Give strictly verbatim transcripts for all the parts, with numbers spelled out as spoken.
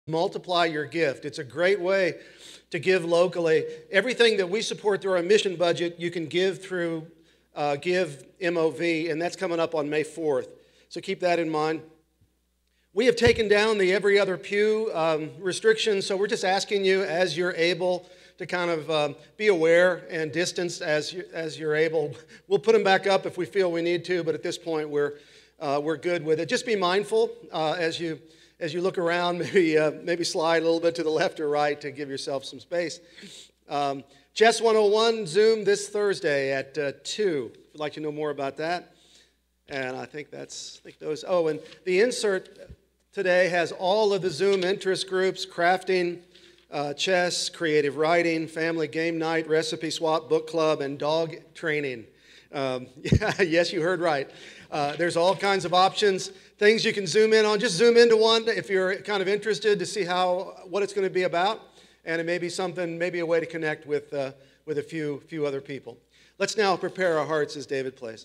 multiply your gift. It's a great way to give locally. Everything that we support through our mission budget, you can give through uh, Give M O V, and that's coming up on May fourth. So keep that in mind. We have taken down the every other pew um, restrictions, so we're just asking you, as you're able, to kind of um, be aware and distanced as, you, as you're able. We'll put them back up if we feel we need to, but at this point, we're, uh, we're good with it. Just be mindful uh, as you as you look around, maybe, uh, maybe slide a little bit to the left or right to give yourself some space. Um, Chess one oh one Zoom this Thursday at uh, two, if you'd like to know more about that. And I think that's, I think those, oh, and the insert today has all of the Zoom interest groups: crafting, uh, chess, creative writing, family game night, recipe swap, book club, and dog training. Um, yeah, yes, you heard right. Uh, there's all kinds of options, things you can zoom in on. Just zoom into one if you're kind of interested to see how what it's going to be about, and it may be something, maybe a way to connect with uh, with a few few other people. Let's now prepare our hearts as David plays.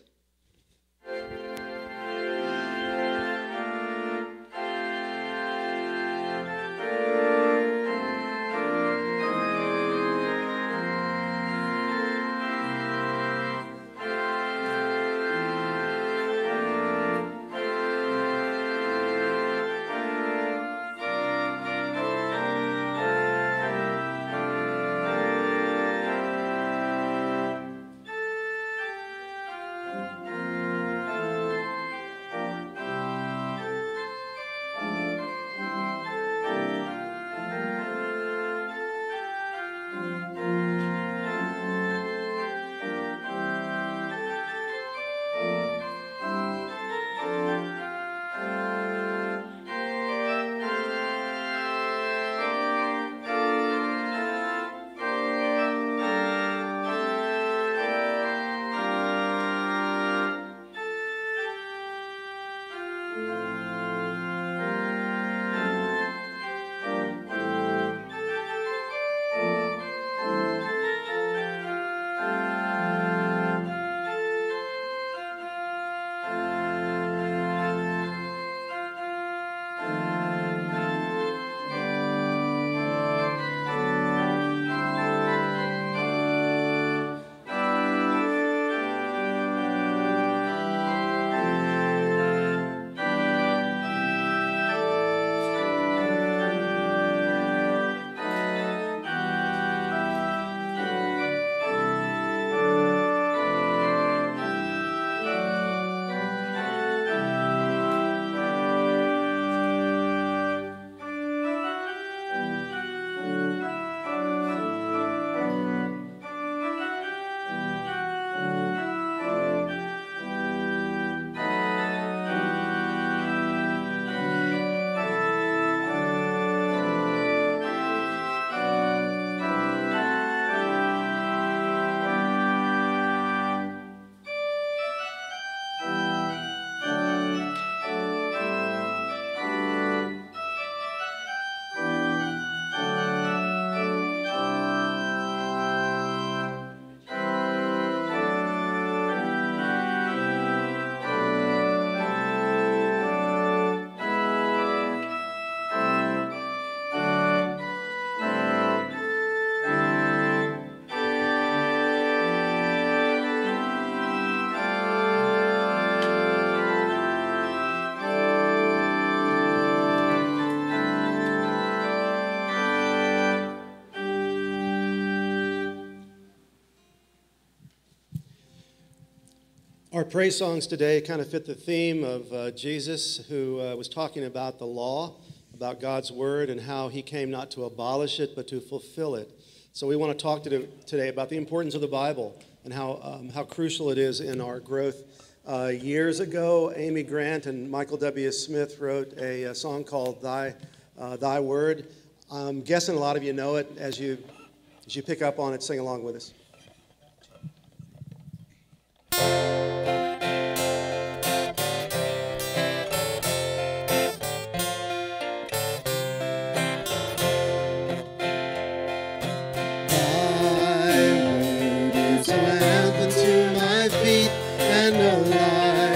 Our praise songs today kind of fit the theme of uh, Jesus, who uh, was talking about the law, about God's word, and how he came not to abolish it, but to fulfill it. So we want to talk to today about the importance of the Bible and how, um, how crucial it is in our growth. Uh, years ago, Amy Grant and Michael W. Smith wrote a, a song called Thy, uh, Thy Word. I'm guessing a lot of you know it. As you, as you pick up on it, sing along with us.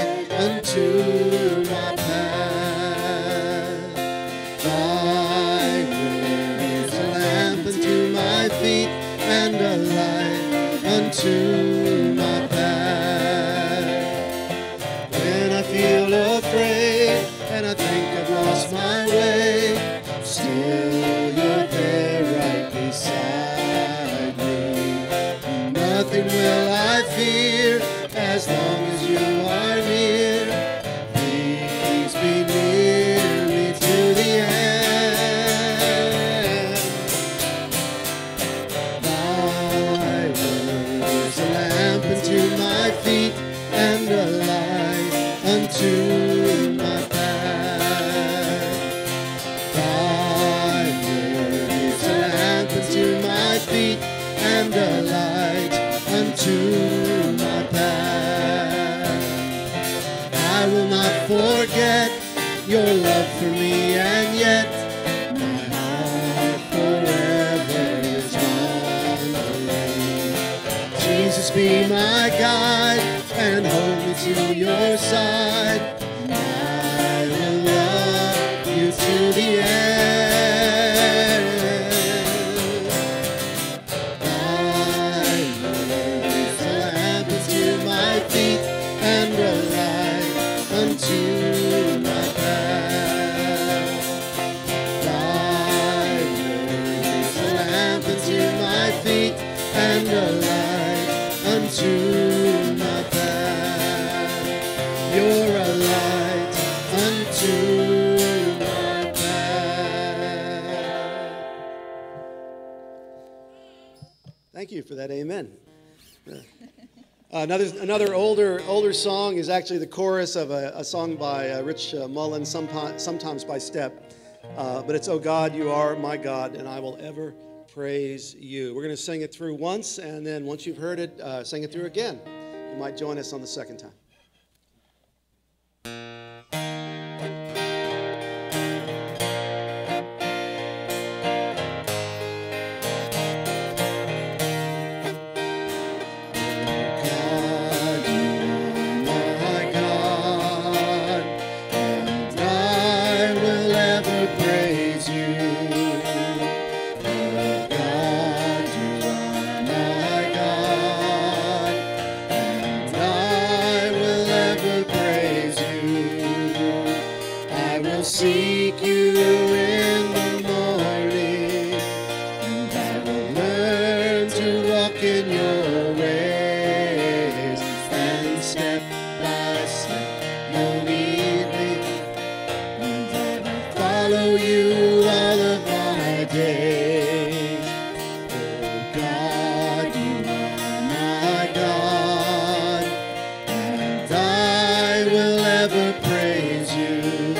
To my path, thy unto my path. I will not forget your love for me, and yet my heart forever is wandering. Jesus, be my guide and hold me to your side. And I will love you to the end. Thy word is a lamp unto my feet and a light unto my path. Thy word is a lamp unto my feet and a light unto my path. You're a light unto my path. Thank you for that. Amen. Yeah. Uh, another another older older song is actually the chorus of a, a song by uh, Rich uh, Mullins, sometimes, sometimes by Step. Uh, but it's, "Oh God, you are my God, and I will ever praise you." We're going to sing it through once, and then once you've heard it, uh, sing it through again. You might join us on the second time. Seek you in the morning, and I will learn to walk in your ways, and step by step you'll lead me, and I will follow you all of my days. Oh God, you are my God, and I will ever praise you.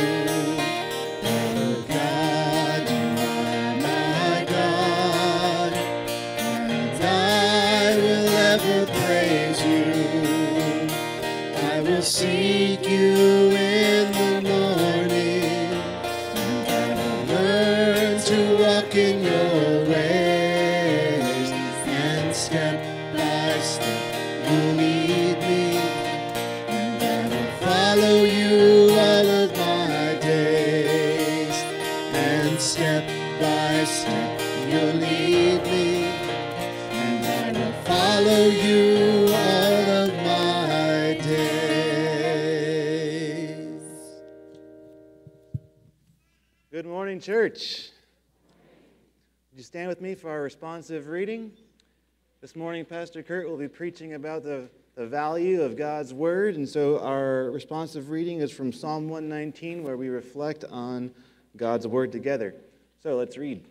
Seek you in the morning, and I will learn to walk in your ways, and step by step you'll lead me, and I will follow you all of my days, and step by step you'll lead me, and I will follow you all of my days. Good morning, church. Would you stand with me for our responsive reading? This morning, Pastor Kurt will be preaching about the, the value of God's Word, and so our responsive reading is from Psalm one nineteen, where we reflect on God's Word together. So let's read.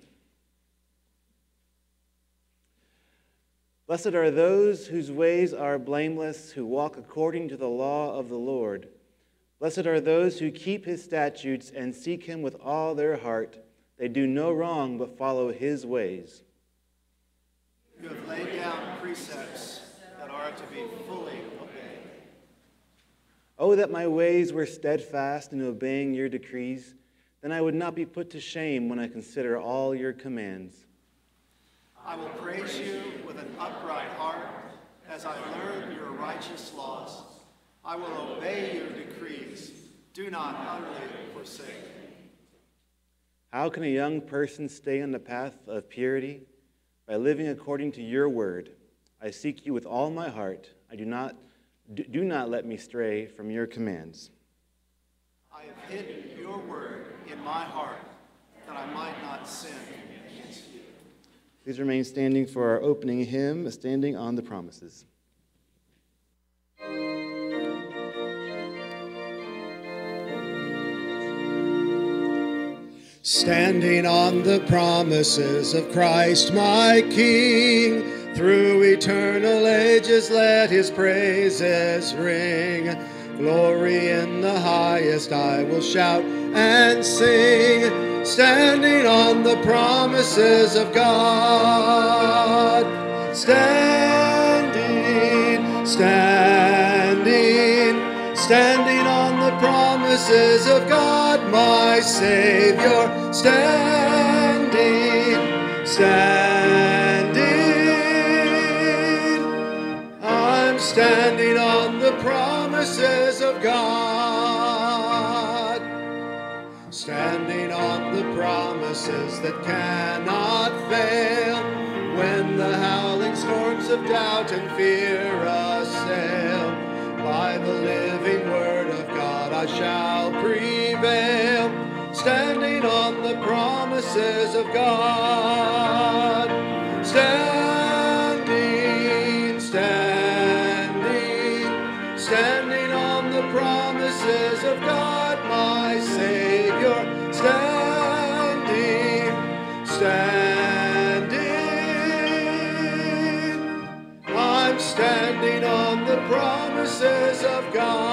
Blessed are those whose ways are blameless, who walk according to the law of the Lord. Blessed are those who keep his statutes and seek him with all their heart. They do no wrong but follow his ways. You have laid down precepts that are to be fully obeyed. Oh, that my ways were steadfast in obeying your decrees. Then I would not be put to shame when I consider all your commands. I will praise you with an upright heart as I learn your righteous laws. I will obey your decrees. Do not utterly forsake me. How can a young person stay on the path of purity? By living according to your word. I seek you with all my heart. I do not, do not let me stray from your commands. I have hidden your word in my heart that I might not sin against you. Please remain standing for our opening hymn, Standing on the Promises. Standing on the promises of Christ my King, through eternal ages let his praises ring. Glory in the highest I will shout and sing, standing on the promises of God. Standing standing, standing on the promises of God, my Savior, standing, standing. I'm standing on the promises of God, standing on the promises that cannot fail. When the howling storms of doubt and fear assail, by the living word of God I shall prevail, standing on the promises of God. Standing, standing, standing on the promises of God, my Savior, standing, standing. I'm standing on the promises of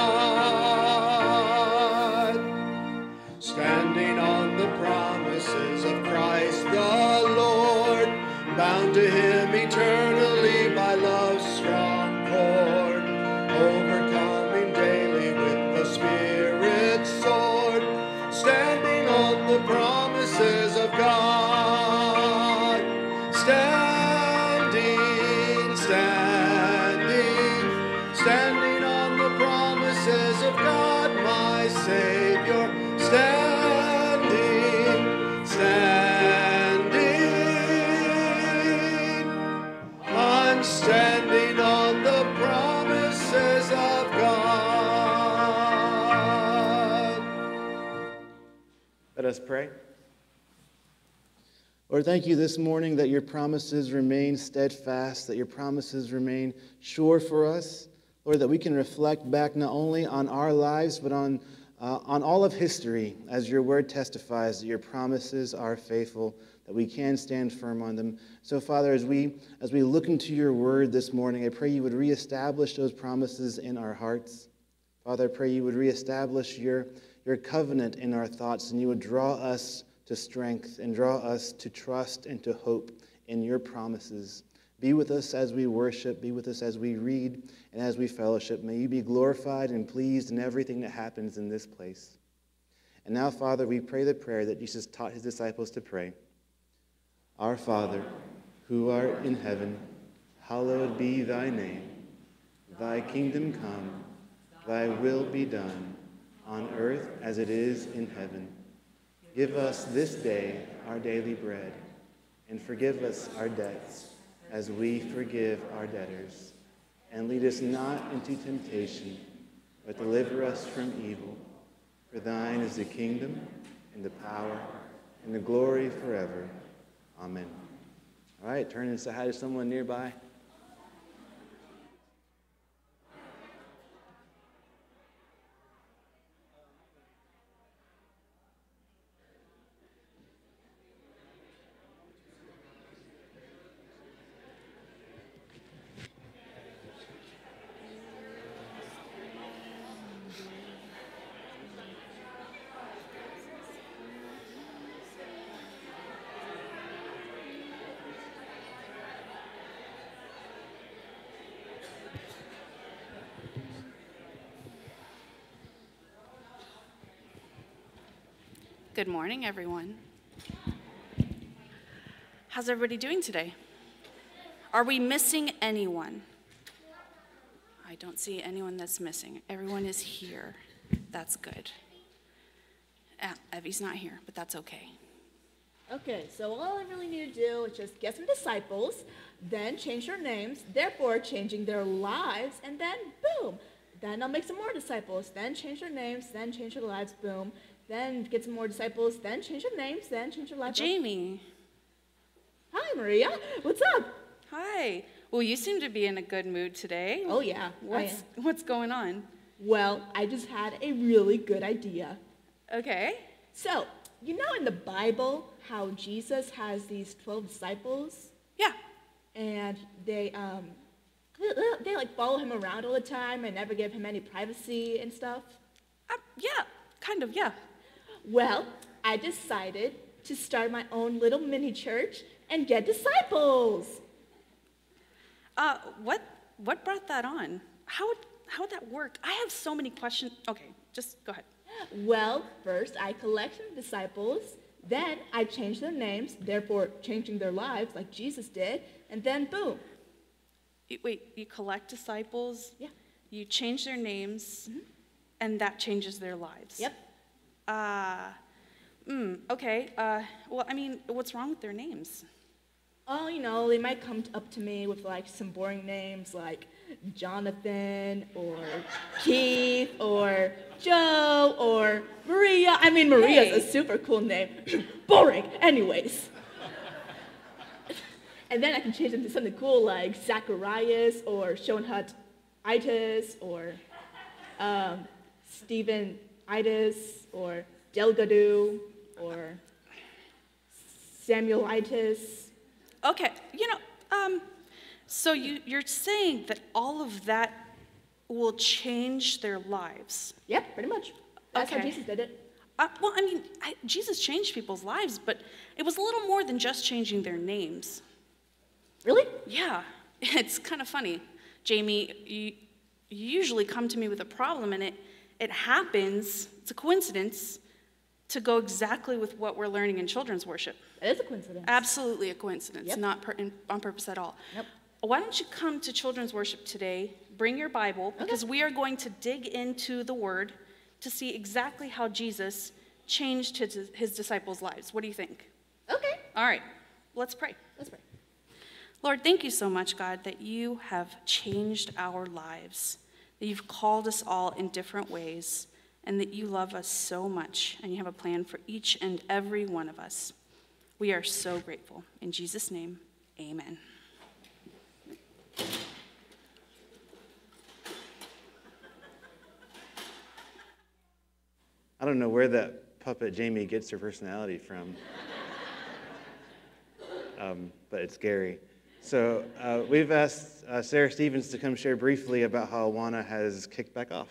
God, standing on the promises of Christ the Lord, bound to him eternally by love's strong cord, overcoming daily with the Spirit's sword, standing on the promises of God, standing, standing, standing on the promises of God, my Savior, standing, standing. I'm standing on the promises of God. Let us pray. Lord, thank you this morning that your promises remain steadfast, that your promises remain sure for us. Lord, that we can reflect back not only on our lives, but on, uh, on all of history, as your word testifies that your promises are faithful, that we can stand firm on them. So, Father, as we, as we look into your word this morning, I pray you would reestablish those promises in our hearts. Father, I pray you would reestablish your, your covenant in our thoughts, and you would draw us to strength and draw us to trust and to hope in your promises. Be with us as we worship. Be with us as we read and as we fellowship. May you be glorified and pleased in everything that happens in this place. And now, Father, we pray the prayer that Jesus taught his disciples to pray. Our Father, who art in heaven, hallowed be thy name. Thy kingdom come, thy will be done, on earth as it is in heaven. Give us this day our daily bread, and forgive us our debts, as we forgive our debtors. And lead us not into temptation, but deliver us from evil. For thine is the kingdom, and the power, and the glory forever. Amen. All right, turn and say hi to someone nearby. Good morning, everyone. How's everybody doing today? Are we missing anyone? I don't see anyone that's missing. Everyone is here. That's good. Ah, Evie's not here, but that's okay. Okay, so all I really need to do is just get some disciples, then change their names, therefore changing their lives, and then boom. Then I'll make some more disciples, then change their names, then change their lives, boom. Then get some more disciples, then change their names, then change their lives. Jamie. Hi, Maria. What's up? Hi. Well, you seem to be in a good mood today. Oh, yeah. What's, what's going on? Well, I just had a really good idea. Okay. So, you know in the Bible how Jesus has these twelve disciples? Yeah. And they, um, they, they like follow him around all the time and never give him any privacy and stuff? Uh, yeah, kind of, yeah. Well, I decided to start my own little mini church and get disciples. Uh, what what brought that on? How would, how would that work? I have so many questions. Okay, just go ahead. Well, first I collected disciples, then I changed their names, therefore changing their lives like Jesus did, and then boom. You- Wait, you collect disciples, Yeah. you change their names, and that changes their lives. Yep. Uh, mm, okay, uh, well, I mean, what's wrong with their names? Oh, you know, they might come up to me with like some boring names like Jonathan or Keith or Joe or Maria. I mean, Maria's Hey. a super cool name. Boring. Anyways. And then I can change them to something cool like Zacharias or Shonhut-itis or um, Stephen-itis or Delgado or Samuel-itis. Okay, you know, um, so you, you're saying that all of that will change their lives. Yep, pretty much. That's how Okay. Jesus did it. Uh, well, I mean, I, Jesus changed people's lives, but it was a little more than just changing their names. Really? Yeah, it's kind of funny. Jamie, you, you usually come to me with a problem, and it, it happens, it's a coincidence, to go exactly with what we're learning in children's worship. That is a coincidence. Absolutely a coincidence, Yep. not per, in, on purpose at all. Yep. Why don't you come to children's worship today, bring your Bible, because we are going to dig into the Word to see exactly how Jesus changed his, his disciples' lives. What do you think? Okay. All right, let's pray. Let's pray. Lord, thank you so much, God, that you have changed our lives, that you've called us all in different ways, and that you love us so much, and you have a plan for each and every one of us. We are so grateful. In Jesus' name, amen. I don't know where that puppet Jamie gets her personality from, um, but it's Gary. So uh, we've asked uh, Sarah Stevens to come share briefly about how Awana has kicked back off.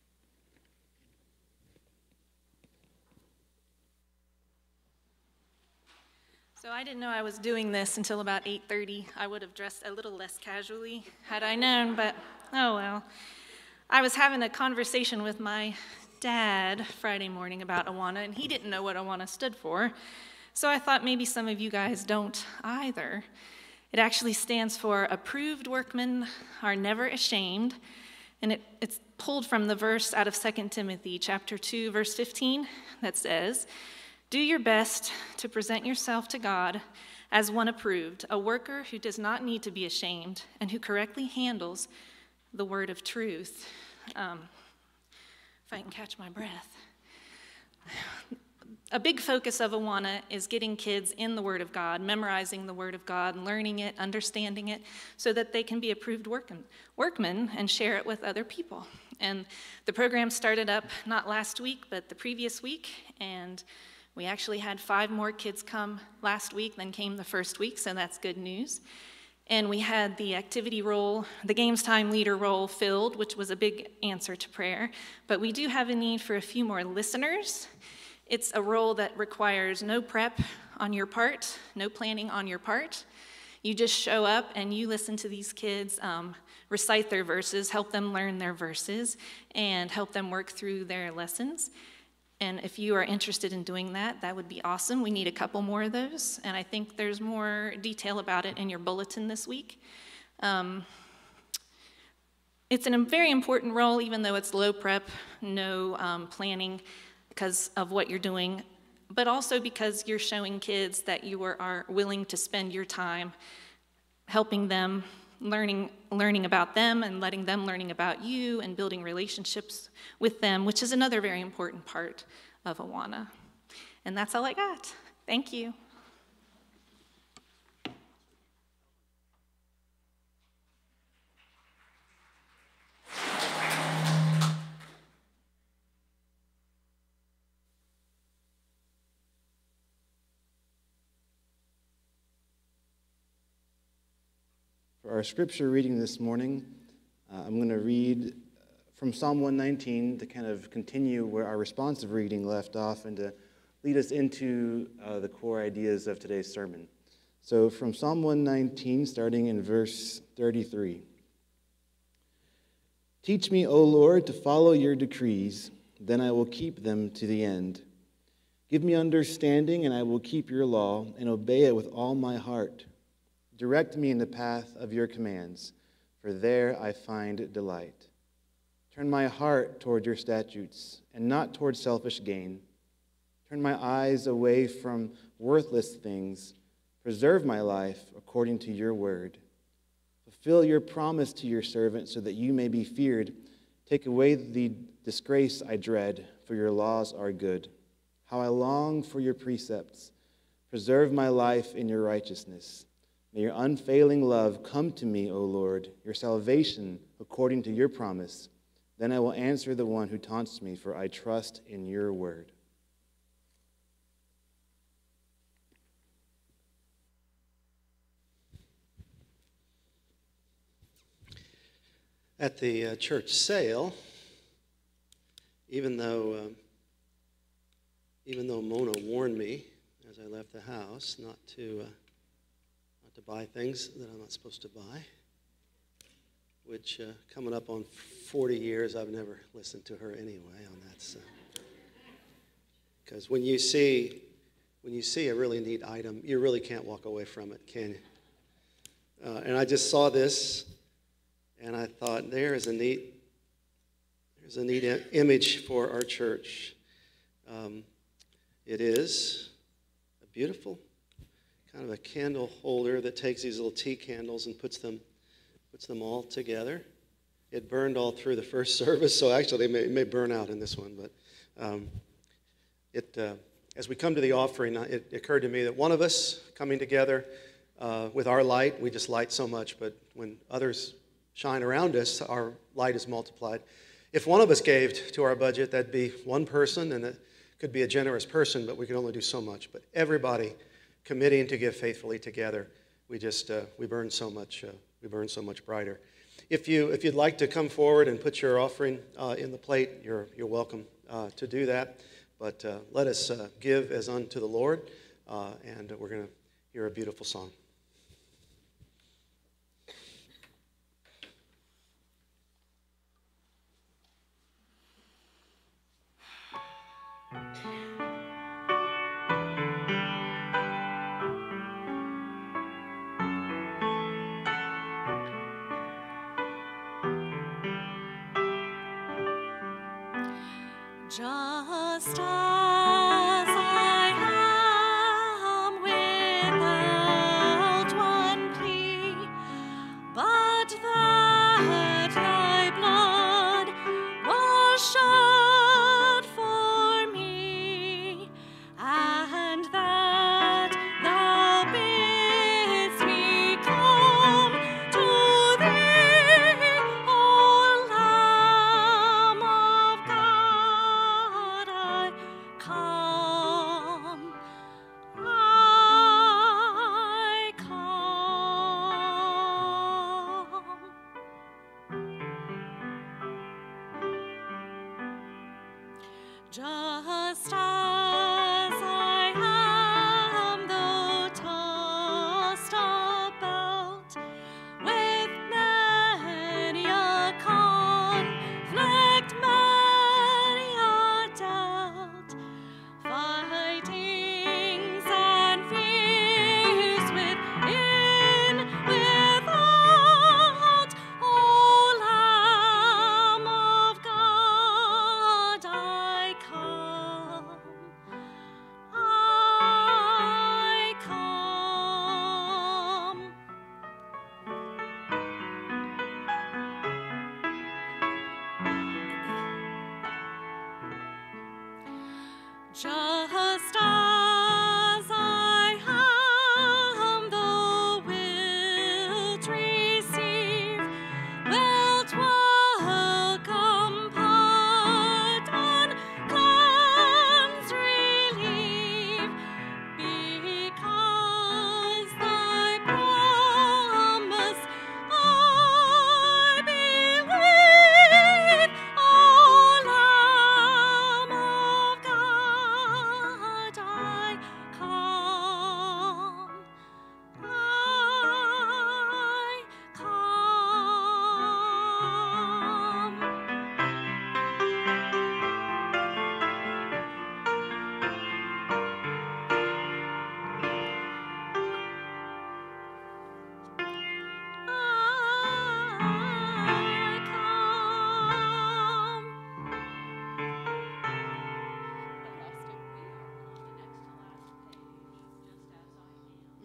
So I didn't know I was doing this until about eight thirty. I would have dressed a little less casually had I known, but oh well. I was having a conversation with my dad Friday morning about Awana, and he didn't know what Awana stood for. So I thought maybe some of you guys don't either. It actually stands for Approved Workmen Are Never Ashamed, and it, it's pulled from the verse out of Second Timothy chapter two, verse fifteen, that says, "Do your best to present yourself to God as one approved, a worker who does not need to be ashamed and who correctly handles the word of truth." Um, if I can catch my breath. A big focus of Awana is getting kids in the Word of God, memorizing the Word of God, learning it, understanding it, so that they can be approved workmen, workmen and share it with other people. And the program started up not last week, but the previous week, and we actually had five more kids come last week than came the first week, so that's good news. And we had the activity role, the games time leader role filled, which was a big answer to prayer. But we do have a need for a few more listeners. It's a role that requires no prep on your part, no planning on your part. You just show up and you listen to these kids um, recite their verses, help them learn their verses, and help them work through their lessons. And if you are interested in doing that, that would be awesome. We need a couple more of those, and I think there's more detail about it in your bulletin this week. Um, it's a very important role, even though it's low prep, no um, planning because of what you're doing, but also because you're showing kids that you are, are willing to spend your time helping them, learning, learning about them and letting them learning about you and building relationships with them, which is another very important part of Awana. And that's all I got. Thank you. For our scripture reading this morning, uh, I'm going to read from Psalm one nineteen to kind of continue where our responsive reading left off and to lead us into uh, the core ideas of today's sermon. So from Psalm one nineteen, starting in verse thirty-three. Teach me, O Lord, to follow your decrees, then I will keep them to the end. Give me understanding, and I will keep your law and obey it with all my heart. Direct me in the path of your commands, for there I find delight. Turn my heart toward your statutes, and not toward selfish gain. Turn my eyes away from worthless things. Preserve my life according to your word. Fulfill your promise to your servant so that you may be feared. Take away the disgrace I dread, for your laws are good. How I long for your precepts. Preserve my life in your righteousness. May your unfailing love come to me, O Lord, your salvation according to your promise. Then I will answer the one who taunts me, for I trust in your word. At the uh, church sale, even though uh, even though Mona warned me as I left the house not to uh, not to buy things that I'm not supposed to buy, which uh, coming up on forty years, I've never listened to her anyway on that stuff. Because when you see when you see a really neat item, you really can't walk away from it, can you? Uh, and I just saw this. And I thought, there is a neat, there's a neat image for our church. Um, it is a beautiful kind of a candle holder that takes these little tea candles and puts them, puts them all together. It burned all through the first service, so actually they may, it may burn out in this one. But um, it, uh, as we come to the offering, it occurred to me that one of us coming together uh, with our light, we just light so much, but when others shine around us, our light is multiplied. If one of us gave to our budget, that'd be one person, and it could be a generous person, but we can only do so much. But everybody committing to give faithfully together, we just uh, we burn so much. Uh, we burn so much brighter. If you if you'd like to come forward and put your offering uh, in the plate, you're you're welcome uh, to do that. But uh, let us uh, give as unto the Lord, uh, and we're going to hear a beautiful song. Just as I am without one plea, but that thy blood was shed for me, and that thou bidst me come to thee, O Lamb of God, I come, I come. Just as I am, though tossed about with many a conflict, many a doubt, fightings and fears within, without, O Lamb of God, I come, I come. Just as I am, thou wilt receive, wilt welcome, pardon, cleanse, relieve, because thy promise I believe, O Lamb of God.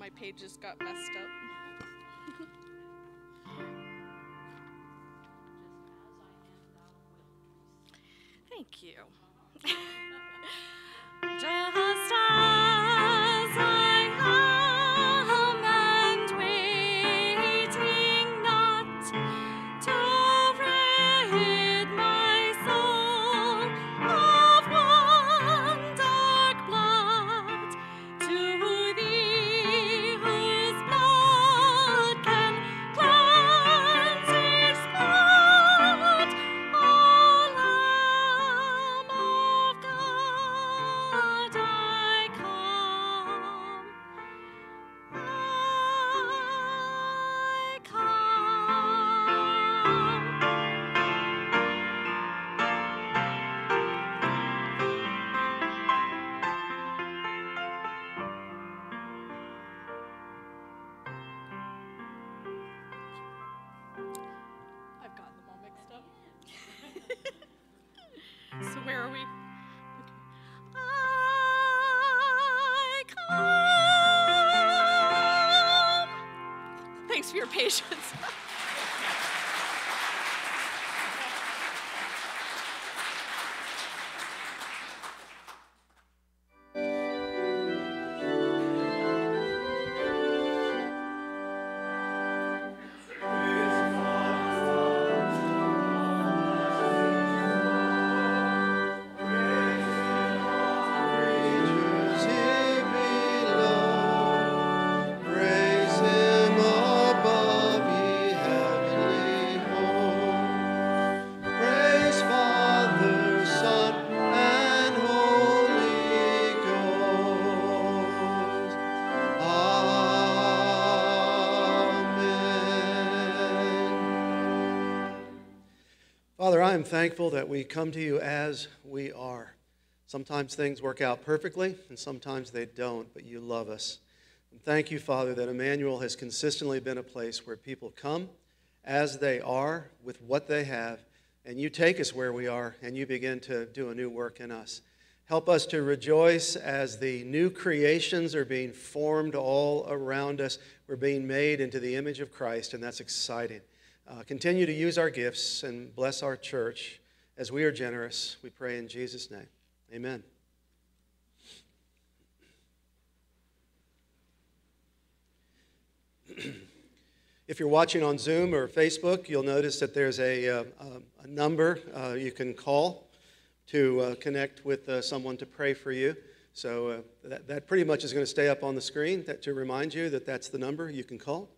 my pages got messed up. Thank you. Just as I am and waiting not to rid my soul of one dark blood, to thee whose blood can cleanse its blood, O Lamb of God, I come, I I've gotten them all mixed up. So where are we? Okay. I come. Thanks for your patience. Creatures here below, praise Him above, ye heavenly hosts. Praise Father, Son, and Holy Ghost. Amen. Father, I am thankful that we come to you as we are. Sometimes things work out perfectly, and sometimes they don't, but you love us. And thank you, Father, that Emmanuel has consistently been a place where people come as they are with what they have, and you take us where we are, and you begin to do a new work in us. Help us to rejoice as the new creations are being formed all around us. We're being made into the image of Christ, and that's exciting. Uh, continue to use our gifts and bless our church as we are generous. We pray in Jesus' name. Amen. If you're watching on Zoom or Facebook, you'll notice that there's a, uh, a number uh, you can call to uh, connect with uh, someone to pray for you. So uh, that, that pretty much is going to stay up on the screen that, to remind you that that's the number you can call.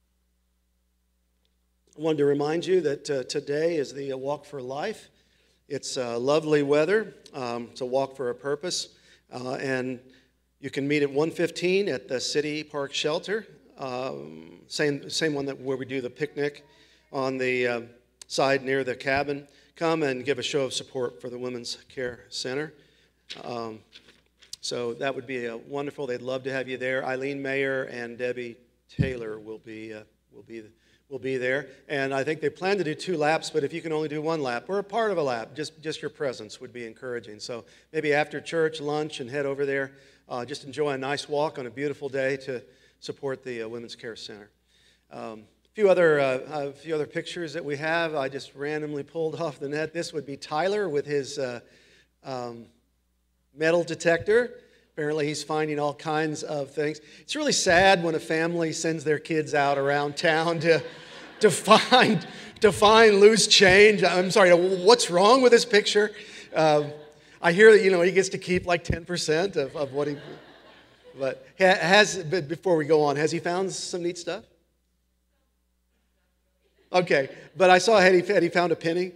I wanted to remind you that uh, today is the uh, Walk for Life. It's uh, lovely weather. Um, it's a walk for a purpose. Uh, and you can meet at one fifteen at the City Park Shelter. Um, same, same one that where we do the picnic on the uh, side near the cabin. Come and give a show of support for the Women's Care Center. Um, so that would be uh, wonderful. They'd love to have you there. Eileen Mayer and Debbie Taylor will be uh, will be will be there. And I think they plan to do two laps, but if you can only do one lap or a part of a lap, just just your presence would be encouraging. So maybe after church, lunch, and head over there. Uh, just enjoy a nice walk on a beautiful day to support the uh, Women's Care Center. Um, a few other uh, a few other pictures that we have. I just randomly pulled off the net. This would be Tyler with his uh, um, metal detector. Apparently he's finding all kinds of things. It's really sad when a family sends their kids out around town to to find to find loose change. I'm sorry, what's wrong with this picture? Uh, I hear that, you know, he gets to keep like ten percent of, of what he... But has, before we go on, has he found some neat stuff? Okay, but I saw had he, had he found a penny?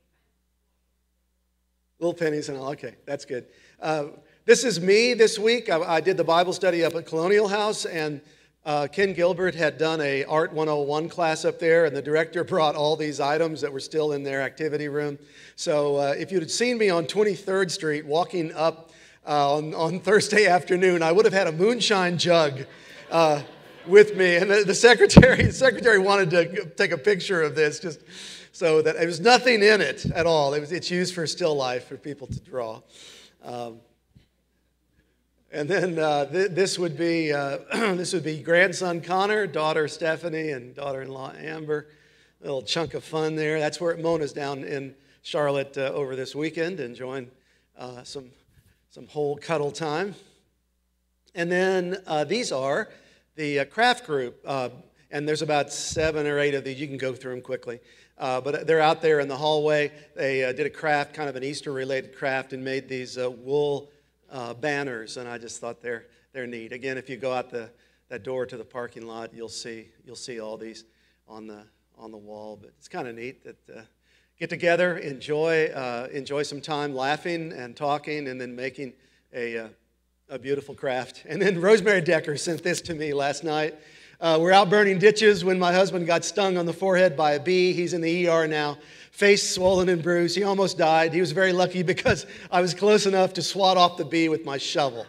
Little pennies and all, okay, that's good. Uh, this is me this week. I, I did the Bible study up at Colonial House, and uh, Ken Gilbert had done a Art one oh one class up there, and the director brought all these items that were still in their activity room. So uh, if you'd had seen me on twenty-third Street walking up uh, on, on Thursday afternoon, I would have had a moonshine jug uh, with me. And the, the secretary the secretary wanted to take a picture of this, just so that there was nothing in it at all. It was, it's used for still life for people to draw. Um, And then uh, th- this would be uh, this would be grandson Connor, daughter Stephanie, and daughter-in-law Amber. A little chunk of fun there. That's where Mona's down in Charlotte uh, over this weekend, enjoying uh, some some whole cuddle time. And then uh, these are the uh, craft group, uh, and there's about seven or eight of these. You can go through them quickly. Uh, but they're out there in the hallway. They uh, did a craft, kind of an Easter-related craft, and made these uh, wool uh, banners. And I just thought they're they're neat. Again, if you go out the that door to the parking lot, you'll see you'll see all these on the on the wall. But it's kind of neat that uh, get together, enjoy uh, enjoy some time laughing and talking, and then making a uh, a beautiful craft. And then Rosemary Decker sent this to me last night. Uh, we're out burning ditches when my husband got stung on the forehead by a bee. He's in the E R now, face swollen and bruised. He almost died. He was very lucky because I was close enough to swat off the bee with my shovel.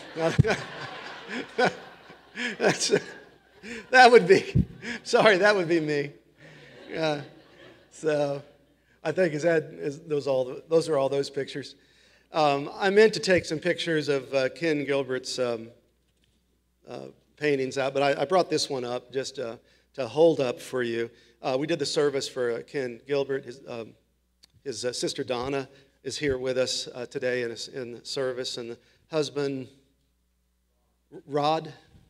That's, that would be, sorry, that would be me. Uh, so I think is that is those all those are all those pictures. Um, I meant to take some pictures of uh, Ken Gilbert's um, uh, paintings out, but I, I brought this one up just uh, to hold up for you. Uh, we did the service for uh, Ken Gilbert. His, um, his uh, sister Donna is here with us uh, today in, a, in the service, and the husband, Rod,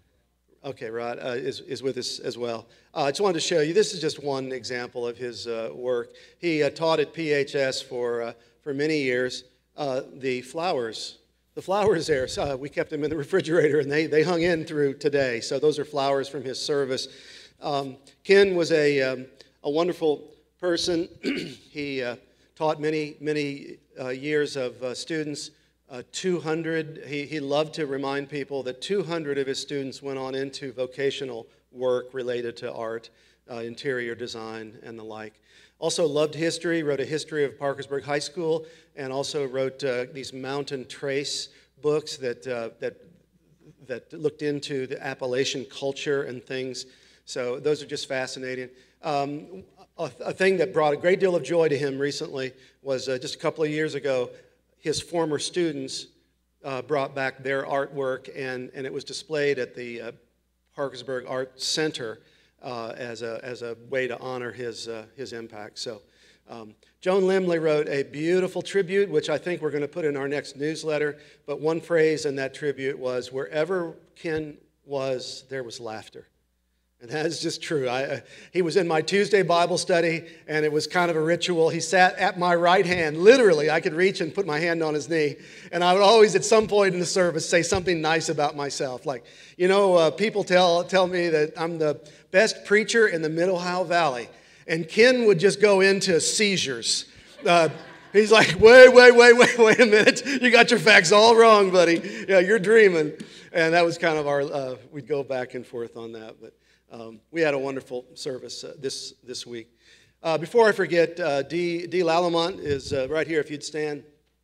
okay, Rod, uh, is, is with us as well. Uh, I just wanted to show you, this is just one example of his uh, work. He uh, taught at P H S for, uh, for many years. Uh, the flowers The flowers there, so, uh, we kept them in the refrigerator, and they, they hung in through today. So those are flowers from his service. Um, Ken was a, um, a wonderful person. He uh, taught many, many uh, years of uh, students. Uh, two hundred, he, he loved to remind people that two hundred of his students went on into vocational work related to art, uh, interior design, and the like. Also loved history, wrote a history of Parkersburg High School, and also wrote uh, these Mountain Trace books that, uh, that, that looked into the Appalachian culture and things. So those are just fascinating. Um, a, a thing that brought a great deal of joy to him recently was uh, just a couple of years ago, his former students uh, brought back their artwork, and, and it was displayed at the uh, Parkersburg Art Center. Uh, as a as a way to honor his uh, his impact. So, um, Joan Limley wrote a beautiful tribute, which I think we're going to put in our next newsletter. But one phrase in that tribute was, "Wherever Ken was, there was laughter," and that is just true. I, uh, he was in my Tuesday Bible study, and it was kind of a ritual. He sat at my right hand, literally. I could reach and put my hand on his knee, and I would always, at some point in the service, say something nice about myself, like, you know, uh, people tell tell me that I'm the best preacher in the Mid-Ohio Valley. And Ken would just go into seizures. Uh, he's like, wait, wait, wait, wait, wait a minute. You got your facts all wrong, buddy. Yeah, you're dreaming. And that was kind of our, uh, we'd go back and forth on that. But um, we had a wonderful service uh, this this week. Uh, before I forget, uh, Dee, Dee Lalamont is uh, right here, if you'd stand.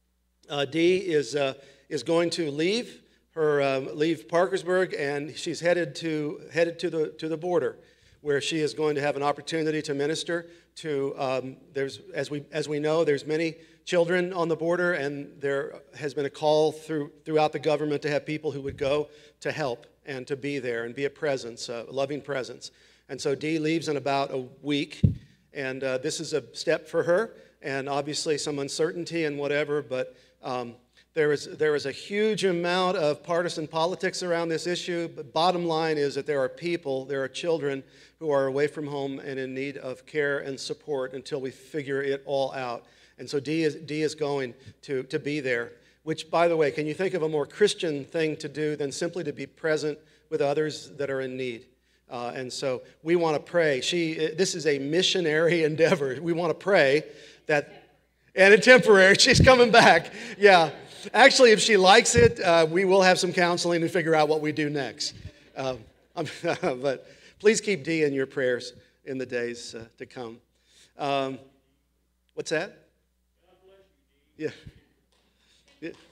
Uh, Dee is, uh, is going to leave. Her um, leave Parkersburg, and she's headed to headed to the to the border, where she is going to have an opportunity to minister to. Um, there's as we as we know, there's many children on the border, and there has been a call through throughout the government to have people who would go to help and to be there and be a presence, a loving presence. And so Dee leaves in about a week, and uh, this is a step for her, and obviously some uncertainty and whatever, but. Um, There is, there is a huge amount of partisan politics around this issue, but bottom line is that there are people, there are children who are away from home and in need of care and support until we figure it all out. And so Dee is, Dee is going to, to be there, which, by the way, can you think of a more Christian thing to do than simply to be present with others that are in need? Uh, and so we want to pray. She, this is a missionary endeavor. We want to pray that, and a temporary, she's coming back, yeah. Actually, if she likes it, uh, we will have some counseling to figure out what we do next. Um, but please keep Dee in your prayers in the days uh, to come. Um, what's that? God bless you, Dee. Yeah. yeah.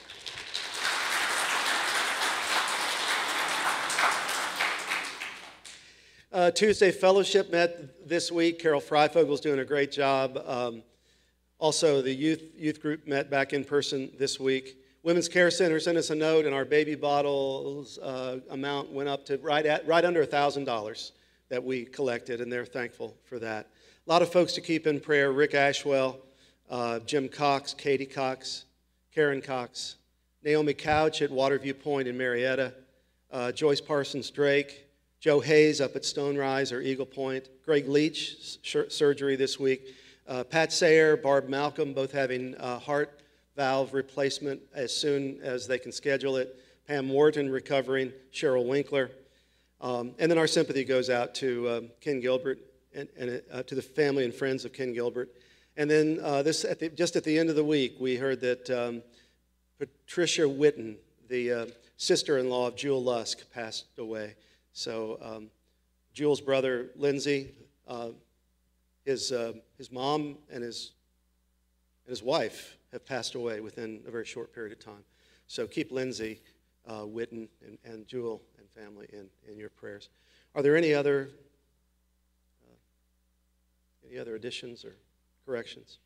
Uh, Tuesday Fellowship met this week. Carol Freifogel's doing a great job. Um, Also, the youth youth group met back in person this week. Women's Care Center sent us a note, and our baby bottles uh, amount went up to right at right under one thousand dollars that we collected, and they're thankful for that. A lot of folks to keep in prayer: Rick Ashwell, uh, Jim Cox, Katie Cox, Karen Cox, Naomi Couch at Waterview Point in Marietta, uh, Joyce Parsons Drake, Joe Hayes up at Stone Rise or Eagle Point, Greg Leach, sur- surgery this week, uh, Pat Sayer, Barb Malcolm, both having uh, heart valve replacement as soon as they can schedule it, Pam Wharton recovering, Cheryl Winkler. Um, and then our sympathy goes out to um, Ken Gilbert and, and uh, to the family and friends of Ken Gilbert. And then uh, this, at the, just at the end of the week, we heard that um, Patricia Witten, the uh, sister-in-law of Jewel Lusk, passed away. So um, Jewel's brother, Lindsay, uh, his, uh, his mom and his, and his wife have passed away within a very short period of time. So keep Lindsay uh, Witten and, and Jewel and family in, in your prayers. Are there any other uh, any other additions or corrections?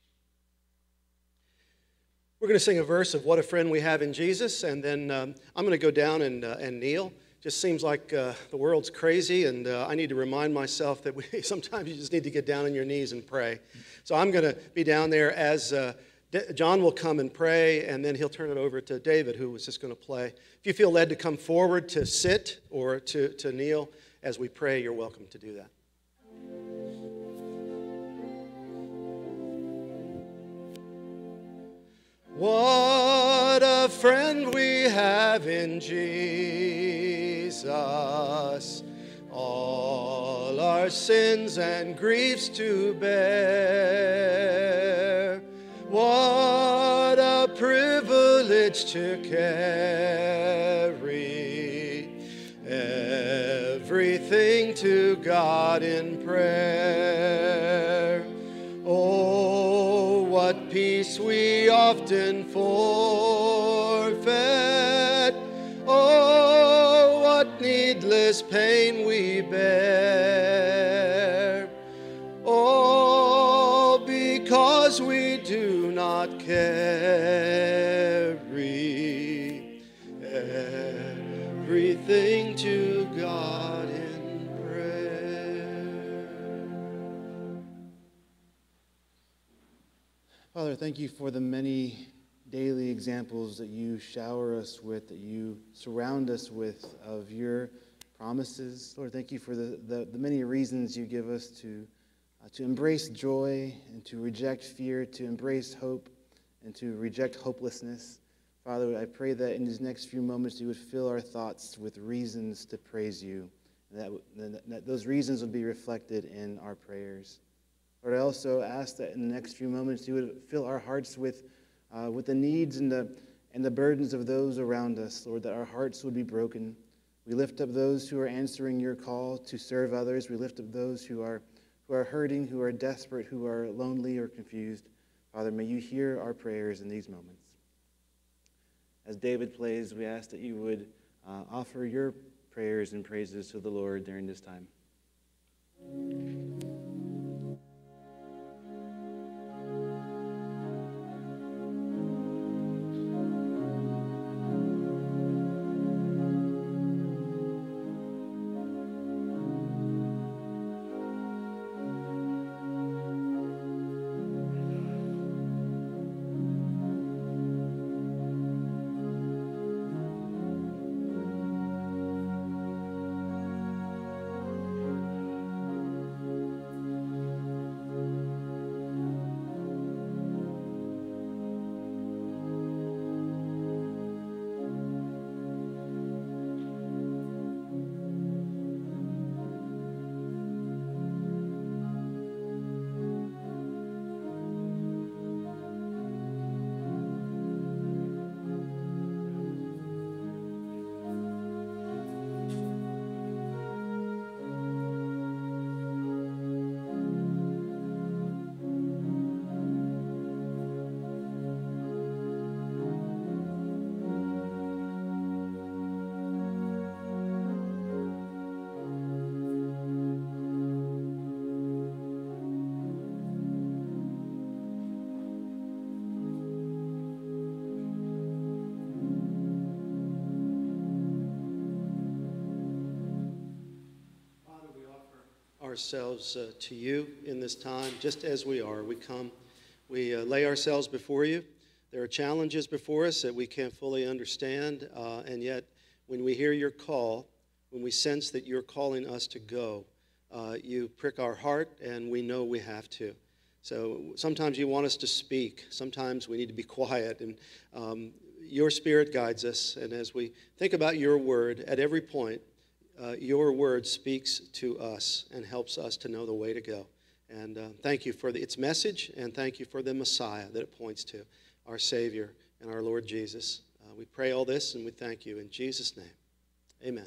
We're going to sing a verse of What a Friend We Have in Jesus, and then um, I'm going to go down and, uh, and kneel. Just seems like uh, the world's crazy, and uh, I need to remind myself that we, sometimes you just need to get down on your knees and pray. So I'm going to be down there as uh, John will come and pray, and then he'll turn it over to David, who was just going to play. If you feel led to come forward to sit or to, to kneel as we pray, you're welcome to do that. What a friend we have in Jesus, all our sins and griefs to bear. What a privilege to carry everything to God in prayer. Oh, what peace we often forfeit. Oh, what needless pain we bear. Oh, because we do not carry everything to God in prayer. Father, thank you for the many daily examples that you shower us with, that you surround us with of your promises. Lord, thank you for the, the, the many reasons you give us to Uh, to embrace joy and to reject fear, to embrace hope and to reject hopelessness. Father, I pray that in these next few moments you would fill our thoughts with reasons to praise you, and that, that, that those reasons would be reflected in our prayers. Lord, I also ask that in the next few moments you would fill our hearts with, uh, with the needs and the, and the burdens of those around us, Lord, that our hearts would be broken. We lift up those who are answering your call to serve others. We lift up those who are who are hurting, who are desperate, who are lonely or confused. Father, may you hear our prayers in these moments. As David plays, we ask that you would uh, offer your prayers and praises to the Lord during this time. ourselves uh, to you in this time, just as we are. We come, we uh, lay ourselves before you. There are challenges before us that we can't fully understand, uh, and yet when we hear your call, when we sense that you're calling us to go, uh, you prick our heart, and we know we have to. So sometimes you want us to speak. Sometimes we need to be quiet, and um, your Spirit guides us. And as we think about your word, at every point, uh, your word speaks to us and helps us to know the way to go. And uh, thank you for the, its message, and thank you for the Messiah that it points to, our Savior and our Lord Jesus. Uh, we pray all this, and we thank you in Jesus' name. Amen.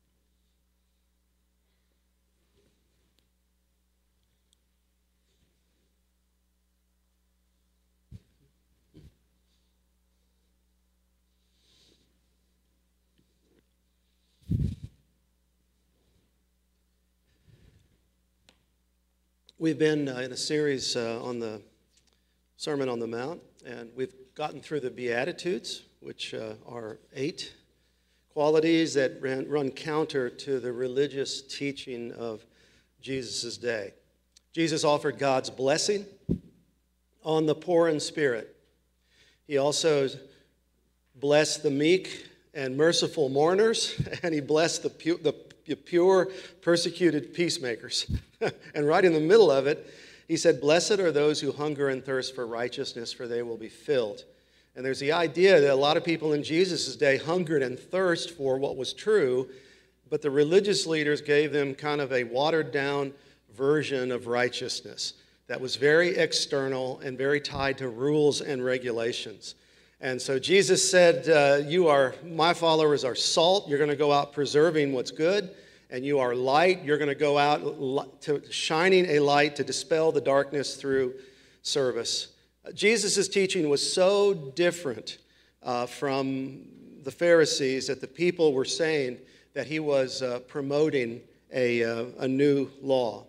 We've been uh, in a series uh, on the Sermon on the Mount, and we've gotten through the Beatitudes, which uh, are eight qualities that ran, run counter to the religious teaching of Jesus' day. Jesus offered God's blessing on the poor in spirit. He also blessed the meek and merciful mourners, and he blessed the, pu- the pure, persecuted peacemakers. And right in the middle of it, he said, "Blessed are those who hunger and thirst for righteousness, for they will be filled." And there's the idea that a lot of people in Jesus' day hungered and thirsted for what was true, but the religious leaders gave them kind of a watered-down version of righteousness that was very external and very tied to rules and regulations. And so Jesus said, uh, you are, my followers are salt. You're going to go out preserving what's good. And you are light. You're going to go out to shining a light to dispel the darkness through service. Uh, Jesus' teaching was so different uh, from the Pharisees that the people were saying that he was uh, promoting a, uh, a new law.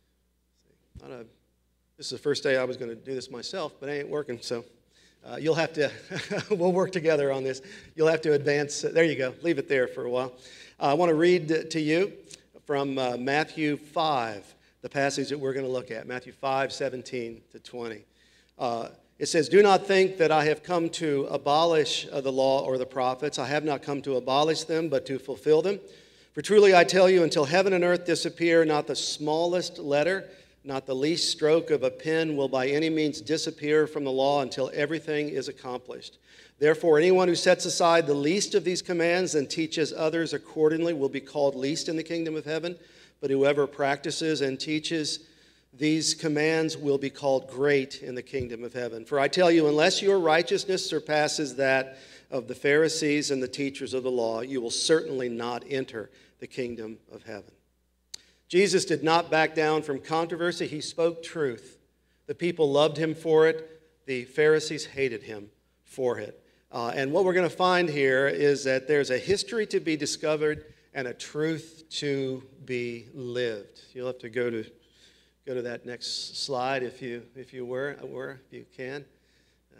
Not a, this is the first day I was going to do this myself, but it ain't working, so... Uh, you'll have to, we'll work together on this. You'll have to advance. There you go. Leave it there for a while. Uh, I want to read to you from uh, Matthew five, the passage that we're going to look at, Matthew five, seventeen to twenty. Uh, it says, "Do not think that I have come to abolish uh, the law or the prophets. I have not come to abolish them, but to fulfill them. For truly I tell you, until heaven and earth disappear, not the smallest letter, not the least stroke of a pen will by any means disappear from the law until everything is accomplished. Therefore, anyone who sets aside the least of these commands and teaches others accordingly will be called least in the kingdom of heaven. But whoever practices and teaches these commands will be called great in the kingdom of heaven. For I tell you, unless your righteousness surpasses that of the Pharisees and the teachers of the law, you will certainly not enter the kingdom of heaven." Jesus did not back down from controversy. He spoke truth. The people loved him for it. The Pharisees hated him for it. Uh, and what we're going to find here is that there's a history to be discovered and a truth to be lived. You'll have to go to go to that next slide if you if you were were if you can. Uh,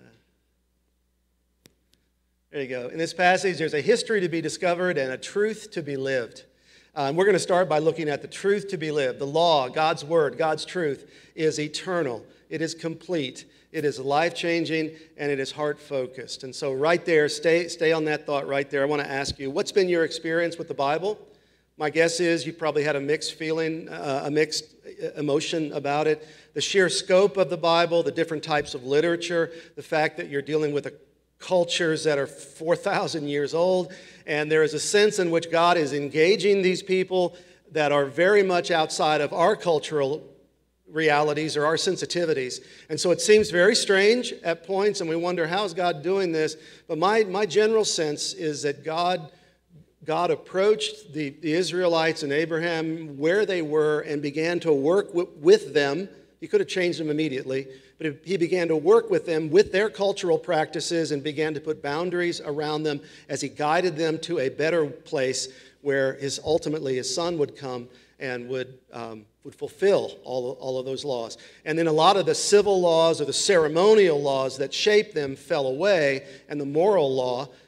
there you go. In this passage, there's a history to be discovered and a truth to be lived. Uh, and we're going to start by looking at the truth to be lived. The law, God's word, God's truth is eternal. It is complete. It is life-changing, and it is heart-focused. And so right there, stay, stay on that thought right there. I want to ask you, what's been your experience with the Bible? My guess is you probably had a mixed feeling, uh, a mixed emotion about it. The sheer scope of the Bible, the different types of literature, the fact that you're dealing with a cultures that are four thousand years old, and there is a sense in which God is engaging these people that are very much outside of our cultural realities or our sensitivities. And so it seems very strange at points, and we wonder, how is God doing this? But my, my general sense is that God, God approached the, the Israelites and Abraham where they were and began to work w- with them. He could have changed them immediately, but he began to work with them with their cultural practices and began to put boundaries around them as he guided them to a better place where his ultimately his son would come and would um, would fulfill all, all of those laws. And then a lot of the civil laws or the ceremonial laws that shaped them fell away, and the moral law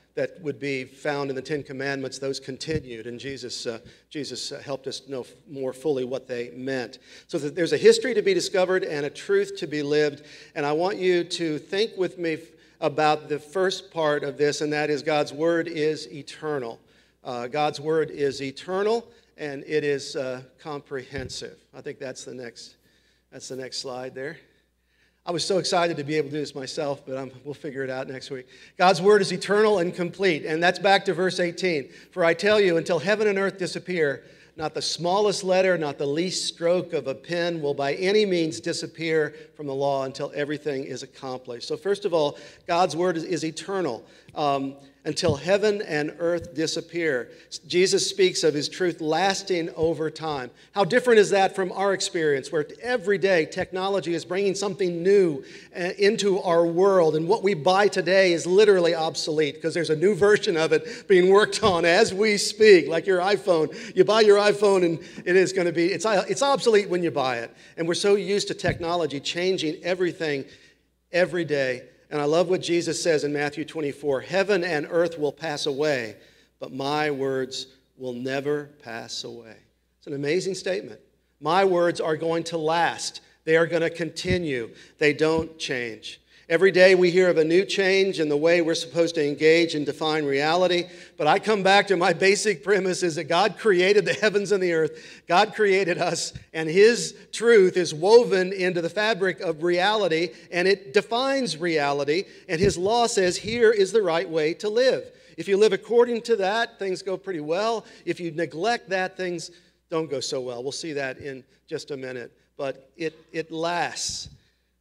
that would be found in the Ten Commandments, those continued, and Jesus, uh, Jesus uh, helped us know more fully what they meant. So that there's a history to be discovered and a truth to be lived, and I want you to think with me about the first part of this, and that is God's Word is eternal. Uh, God's Word is eternal, and it is uh, comprehensive. I think that's the next, that's the next slide there. I was so excited to be able to do this myself, but I'm, we'll figure it out next week. God's Word is eternal and complete, and that's back to verse eighteen. For I tell you, until heaven and earth disappear, not the smallest letter, not the least stroke of a pen will by any means disappear from the law until everything is accomplished. So first of all, God's Word is, is eternal. Um, until heaven and earth disappear. Jesus speaks of his truth lasting over time. How different is that from our experience, where every day technology is bringing something new into our world, and what we buy today is literally obsolete because there's a new version of it being worked on as we speak, like your iPhone. You buy your iPhone and it is going to be, it's, it's obsolete when you buy it. And we're so used to technology changing everything every day. And I love what Jesus says in Matthew twenty-four, heaven and earth will pass away, but my words will never pass away. It's an amazing statement. My words are going to last. They are going to continue. They don't change. Every day we hear of a new change in the way we're supposed to engage and define reality. But I come back to my basic premise is that God created the heavens and the earth. God created us, and his truth is woven into the fabric of reality, and it defines reality. And his law says here is the right way to live. If you live according to that, things go pretty well. If you neglect that, things don't go so well. We'll see that in just a minute. But it, it lasts.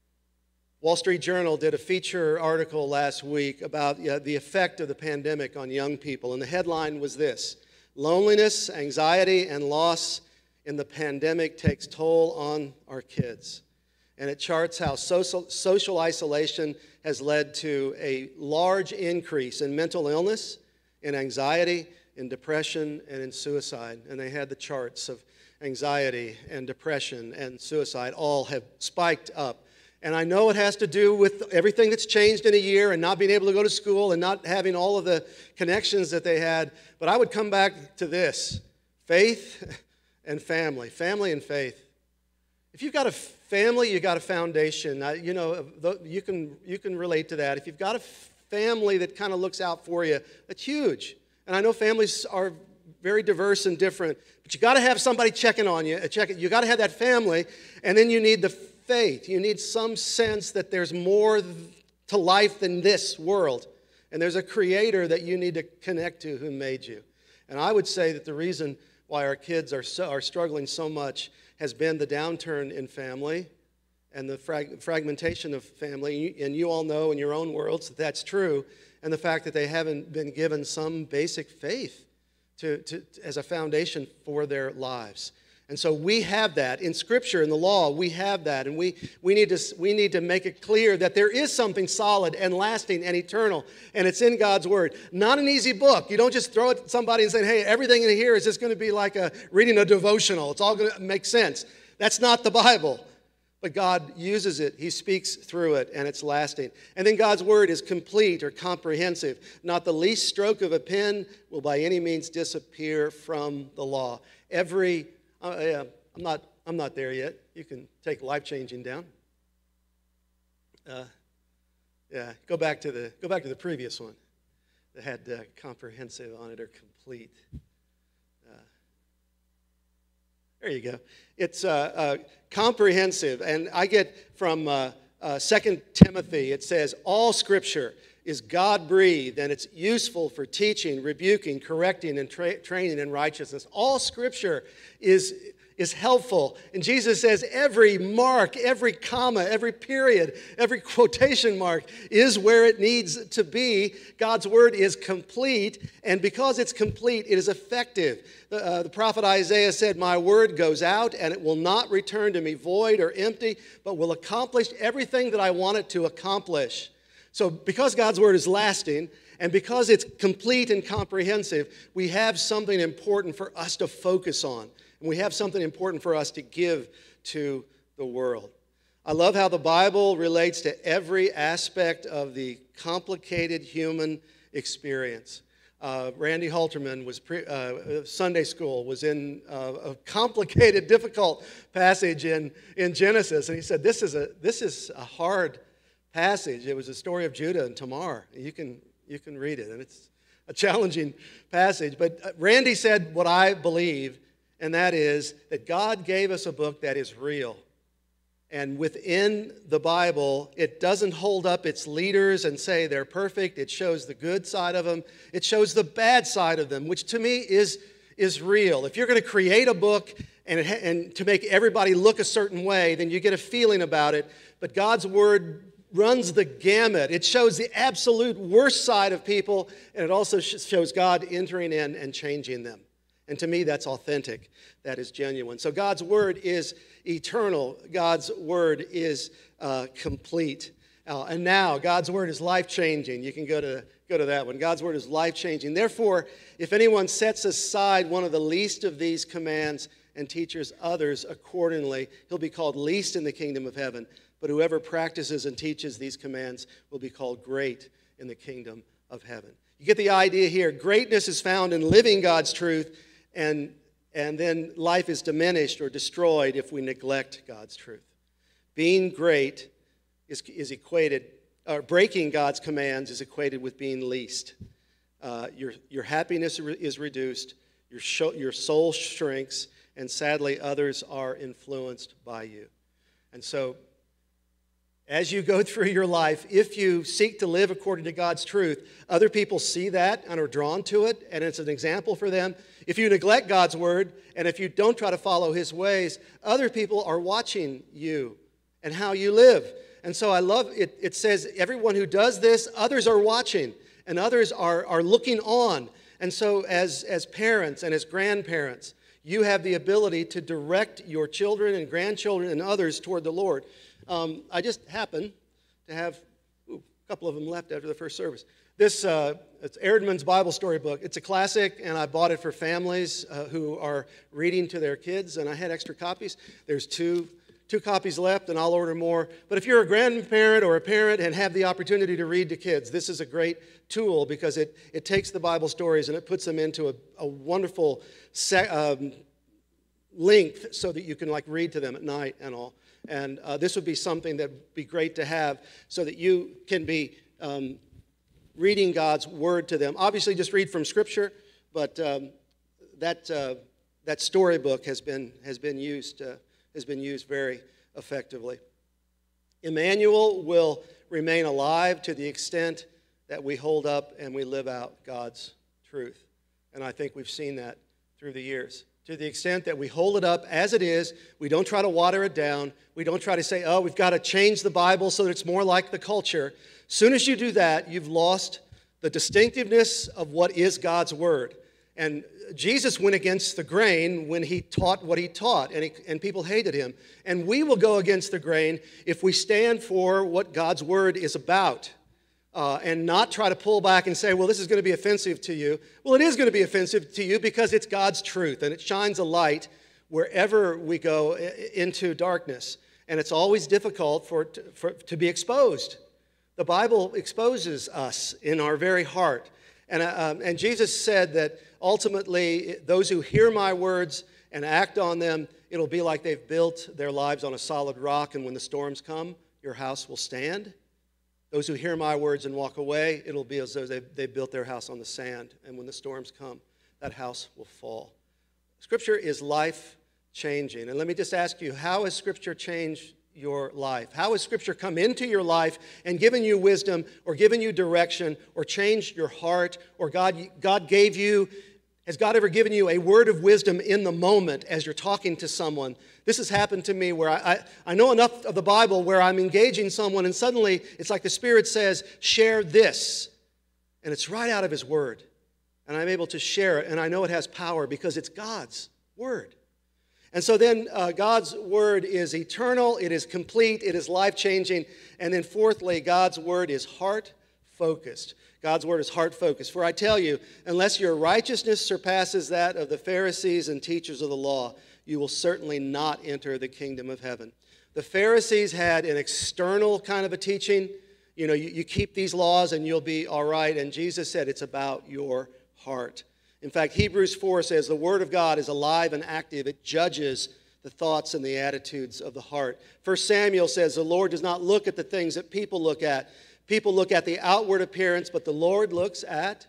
Wall Street Journal did a feature article last week about uh, the effect of the pandemic on young people. And the headline was this: loneliness, anxiety, and loss in the pandemic takes toll on our kids. And it charts how social, social isolation has led to a large increase in mental illness, in anxiety, in depression, and in suicide. And they had the charts of anxiety and depression and suicide all have spiked up. And I know it has to do with everything that's changed in a year and not being able to go to school and not having all of the connections that they had. But I would come back to this: faith and family. Family and faith. If you've got a family, you've got a foundation. Uh, you know, you can, you can relate to that. If you've got a family that kind of looks out for you, that's huge. And I know families are very diverse and different, but you got to have somebody checking on you. Check it. You got to have that family, and then you need the faith. You need some sense that there's more to life than this world. And there's a creator that you need to connect to who made you. And I would say that the reason why our kids are so, are struggling so much has been the downturn in family and the frag, fragmentation of family. And you all know in your own worlds that that's true. And the fact that they haven't been given some basic faith to, to, as a foundation for their lives. And so we have that. In Scripture, in the law, we have that. And we, we, need to, we need to make it clear that there is something solid and lasting and eternal, and it's in God's Word. Not an easy book. You don't just throw it at somebody and say, hey, everything in here is just going to be like a, reading a devotional. It's all going to make sense. That's not the Bible. But God uses it. He speaks through it, and it's lasting. And then God's Word is complete or comprehensive. Not the least stroke of a pen will by any means disappear from the law. Every Uh, yeah, I'm not. I'm not there yet. You can take life-changing down. Uh, yeah, go back to the go back to the previous one that had uh, comprehensive on it or complete. Uh, there you go. It's uh, uh, comprehensive, and I get from uh, uh, Second Timothy. It says all Scripture is God-breathed, and it's useful for teaching, rebuking, correcting, and tra- training in righteousness. All Scripture is, is helpful. And Jesus says every mark, every comma, every period, every quotation mark is where it needs to be. God's Word is complete, and because it's complete, it is effective. The, uh, the prophet Isaiah said, my word goes out, and it will not return to me void or empty, but will accomplish everything that I want it to accomplish. So because God's Word is lasting, and because it's complete and comprehensive, we have something important for us to focus on. And we have something important for us to give to the world. I love how the Bible relates to every aspect of the complicated human experience. Uh, Randy Halterman was pre, uh, Sunday school was in uh, a complicated, difficult passage in, in Genesis, and he said, "This is a this is a hard passage." It was the story of Judah and Tamar. You can you can read it, and it's a challenging passage. But Randy said what I believe, and that is that God gave us a book that is real. And within the Bible, it doesn't hold up its leaders and say they're perfect. It shows the good side of them. It shows the bad side of them, which to me is, is real. If you're going to create a book and, it ha- and to make everybody look a certain way, then you get a feeling about it. But God's Word runs the gamut. It shows the absolute worst side of people, and it also sh- shows God entering in and changing them. And to me, that's authentic. That is genuine. So God's Word is eternal. God's Word is uh, complete. Uh, and now, God's Word is life-changing. You can go to, go to that one. God's Word is life-changing. Therefore, if anyone sets aside one of the least of these commands and teaches others accordingly, he'll be called least in the kingdom of heaven. But whoever practices and teaches these commands will be called great in the kingdom of heaven. You get the idea here. Greatness is found in living God's truth, and, and then life is diminished or destroyed if we neglect God's truth. Being great is, is equated, or breaking God's commands is equated with being least. Uh, your, your happiness is reduced, your, show, your soul shrinks, and sadly others are influenced by you. And so, as you go through your life, if you seek to live according to God's truth, other people see that and are drawn to it, and it's an example for them. If you neglect God's word, and if you don't try to follow his ways, other people are watching you and how you live. And so I love it. It says everyone who does this, others are watching, and others are, are looking on. And so as, as parents and as grandparents, you have the ability to direct your children and grandchildren and others toward the Lord. Um, I just happen to have ooh, a couple of them left after the first service. This, uh, it's Erdman's Bible Story book. It's a classic, and I bought it for families uh, who are reading to their kids, and I had extra copies. There's two, two copies left, and I'll order more. But if you're a grandparent or a parent and have the opportunity to read to kids, this is a great tool because it, it takes the Bible stories and it puts them into a, a wonderful se- um, length so that you can like read to them at night and all. And uh, this would be something that would be great to have so that you can be um, reading God's word to them. Obviously, just read from Scripture, but um, that uh, that storybook has been has been used uh, has been used very effectively. Emmanuel will remain alive to the extent that we hold up and we live out God's truth, and I think we've seen that through the years. To the extent that we hold it up as it is, we don't try to water it down, we don't try to say, oh, we've got to change the Bible so that it's more like the culture. As soon as you do that, you've lost the distinctiveness of what is God's word. And Jesus went against the grain when he taught what he taught, and, he, and people hated him. And we will go against the grain if we stand for what God's word is about. Uh, and not try to pull back and say, well, this is going to be offensive to you. Well, it is going to be offensive to you because it's God's truth, and it shines a light wherever we go into darkness. And it's always difficult for it to, for, to be exposed. The Bible exposes us in our very heart. And, uh, um, and Jesus said that ultimately, those who hear my words and act on them, it'll be like they've built their lives on a solid rock, and when the storms come, your house will stand. Those who hear my words and walk away, it'll be as though they, they built their house on the sand. And when the storms come, that house will fall. Scripture is life-changing. And let me just ask you, how has Scripture changed your life? How has Scripture come into your life and given you wisdom or given you direction or changed your heart? Or God, God gave you, has God ever given you a word of wisdom in the moment as you're talking to someone? This has happened to me where I, I, I know enough of the Bible where I'm engaging someone and suddenly it's like the Spirit says, share this. And it's right out of His Word. And I'm able to share it, and I know it has power because it's God's Word. And so then uh, God's Word is eternal, it is complete, it is life-changing. And then fourthly, God's Word is heart-focused. God's word is heart-focused. For I tell you, unless your righteousness surpasses that of the Pharisees and teachers of the law, you will certainly not enter the kingdom of heaven. The Pharisees had an external kind of a teaching. you know, you, you keep these laws and you'll be all right. And Jesus said it's about your heart. In fact, Hebrews four says the Word of God is alive and active. It judges the thoughts and the attitudes of the heart. First Samuel says the Lord does not look at the things that people look at. People look at the outward appearance, but the Lord looks at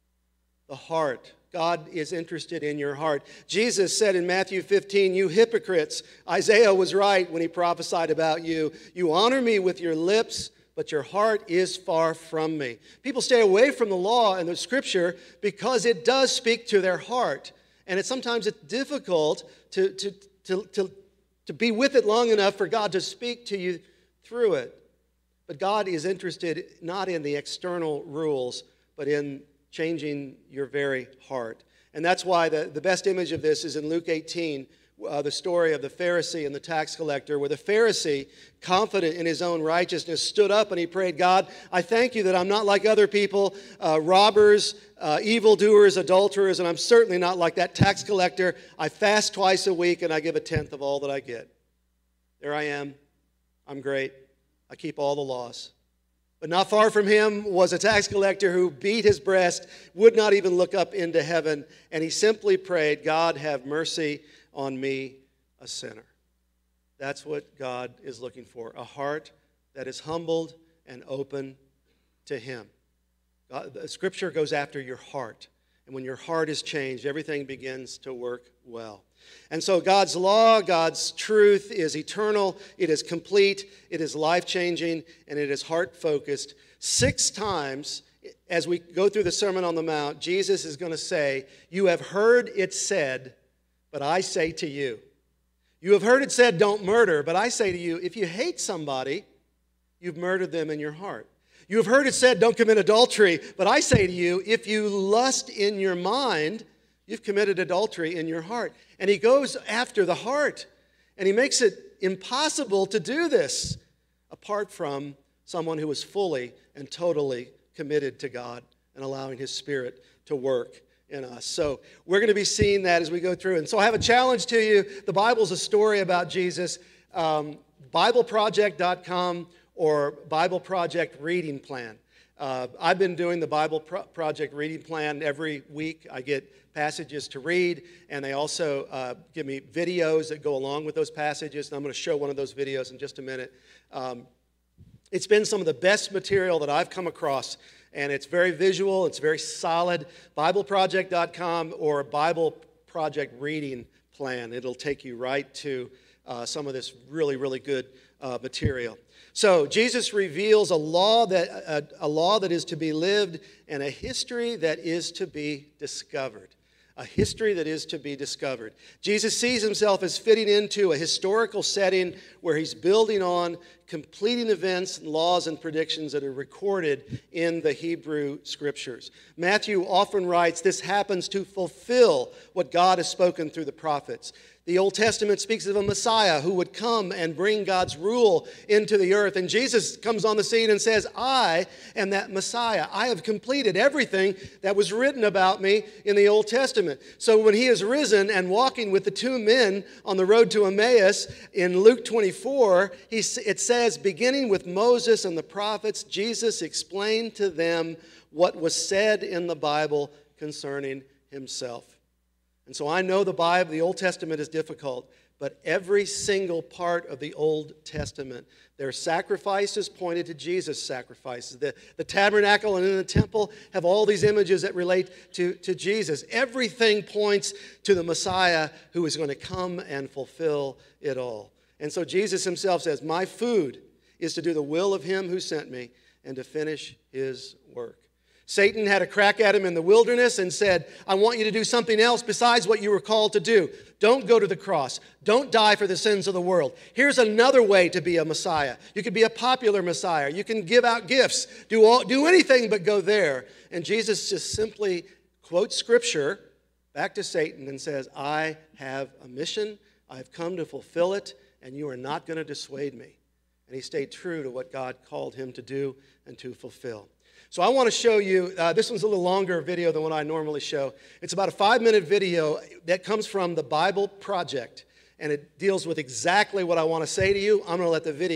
the heart. God is interested in your heart. Jesus said in Matthew fifteen, you hypocrites, Isaiah was right when he prophesied about you. You honor me with your lips, but your heart is far from me. People stay away from the law and the scripture because it does speak to their heart. And it's sometimes it's difficult to, to, to, to, to be with it long enough for God to speak to you through it. But God is interested not in the external rules, but in changing your very heart. And that's why the, the best image of this is in Luke eighteen, uh, the story of the Pharisee and the tax collector, where the Pharisee, confident in his own righteousness, stood up and he prayed, God, I thank you that I'm not like other people, uh, robbers, uh, evildoers, adulterers, and I'm certainly not like that tax collector. I fast twice a week and I give a tenth of all that I get. There I am. I'm great. I keep all the laws. But not far from him was a tax collector who beat his breast, would not even look up into heaven, and he simply prayed, God, have mercy on me, a sinner. That's what God is looking for, a heart that is humbled and open to him. God, the Scripture goes after your heart, and when your heart is changed, everything begins to work well. And so God's law, God's truth is eternal, it is complete, it is life-changing, and it is heart-focused. Six times as we go through the Sermon on the Mount, Jesus is going to say, you have heard it said, but I say to you. You have heard it said, don't murder, but I say to you, if you hate somebody, you've murdered them in your heart. You have heard it said, don't commit adultery, but I say to you, if you lust in your mind, you've committed adultery in your heart. And he goes after the heart, and he makes it impossible to do this apart from someone who is fully and totally committed to God and allowing his Spirit to work in us. So we're going to be seeing that as we go through. And so I have a challenge to you. The Bible's a story about Jesus. Um, Bible Project dot com or Bible Project Reading Plan. Uh, I've been doing the Bible Pro- Project Reading Plan every week. I get passages to read, and they also uh, give me videos that go along with those passages, and I'm going to show one of those videos in just a minute. Um, it's been some of the best material that I've come across, and it's very visual, it's very solid. Bible Project dot com or Bible Project Reading Plan. It'll take you right to uh, some of this really, really good uh, material. So Jesus reveals a law that a, a law that is to be lived and a history that is to be discovered. A history that is to be discovered. Jesus sees himself as fitting into a historical setting where he's building on completing events, and laws, and predictions that are recorded in the Hebrew Scriptures. Matthew often writes, this happens to fulfill what God has spoken through the prophets. The Old Testament speaks of a Messiah who would come and bring God's rule into the earth. And Jesus comes on the scene and says, I am that Messiah. I have completed everything that was written about me in the Old Testament. So when he is risen and walking with the two men on the road to Emmaus in Luke twenty-four, he, it says, beginning with Moses and the prophets, Jesus explained to them what was said in the Bible concerning himself. And so I know the Bible, the Old Testament is difficult, but every single part of the Old Testament, their sacrifices pointed to Jesus' sacrifices. The, the tabernacle and in the temple have all these images that relate to, to Jesus. Everything points to the Messiah who is going to come and fulfill it all. And so Jesus himself says, my food is to do the will of him who sent me and to finish his work. Satan had a crack at him in the wilderness and said, I want you to do something else besides what you were called to do. Don't go to the cross. Don't die for the sins of the world. Here's another way to be a Messiah. You could be a popular Messiah. You can give out gifts. Do, all, do anything but go there. And Jesus just simply quotes Scripture back to Satan and says, I have a mission. I've come to fulfill it, and you are not going to dissuade me. And he stayed true to what God called him to do and to fulfill. So I want to show you, uh, this one's a little longer video than what I normally show. It's about a five-minute video that comes from the Bible Project, and it deals with exactly what I want to say to you. I'm going to let the video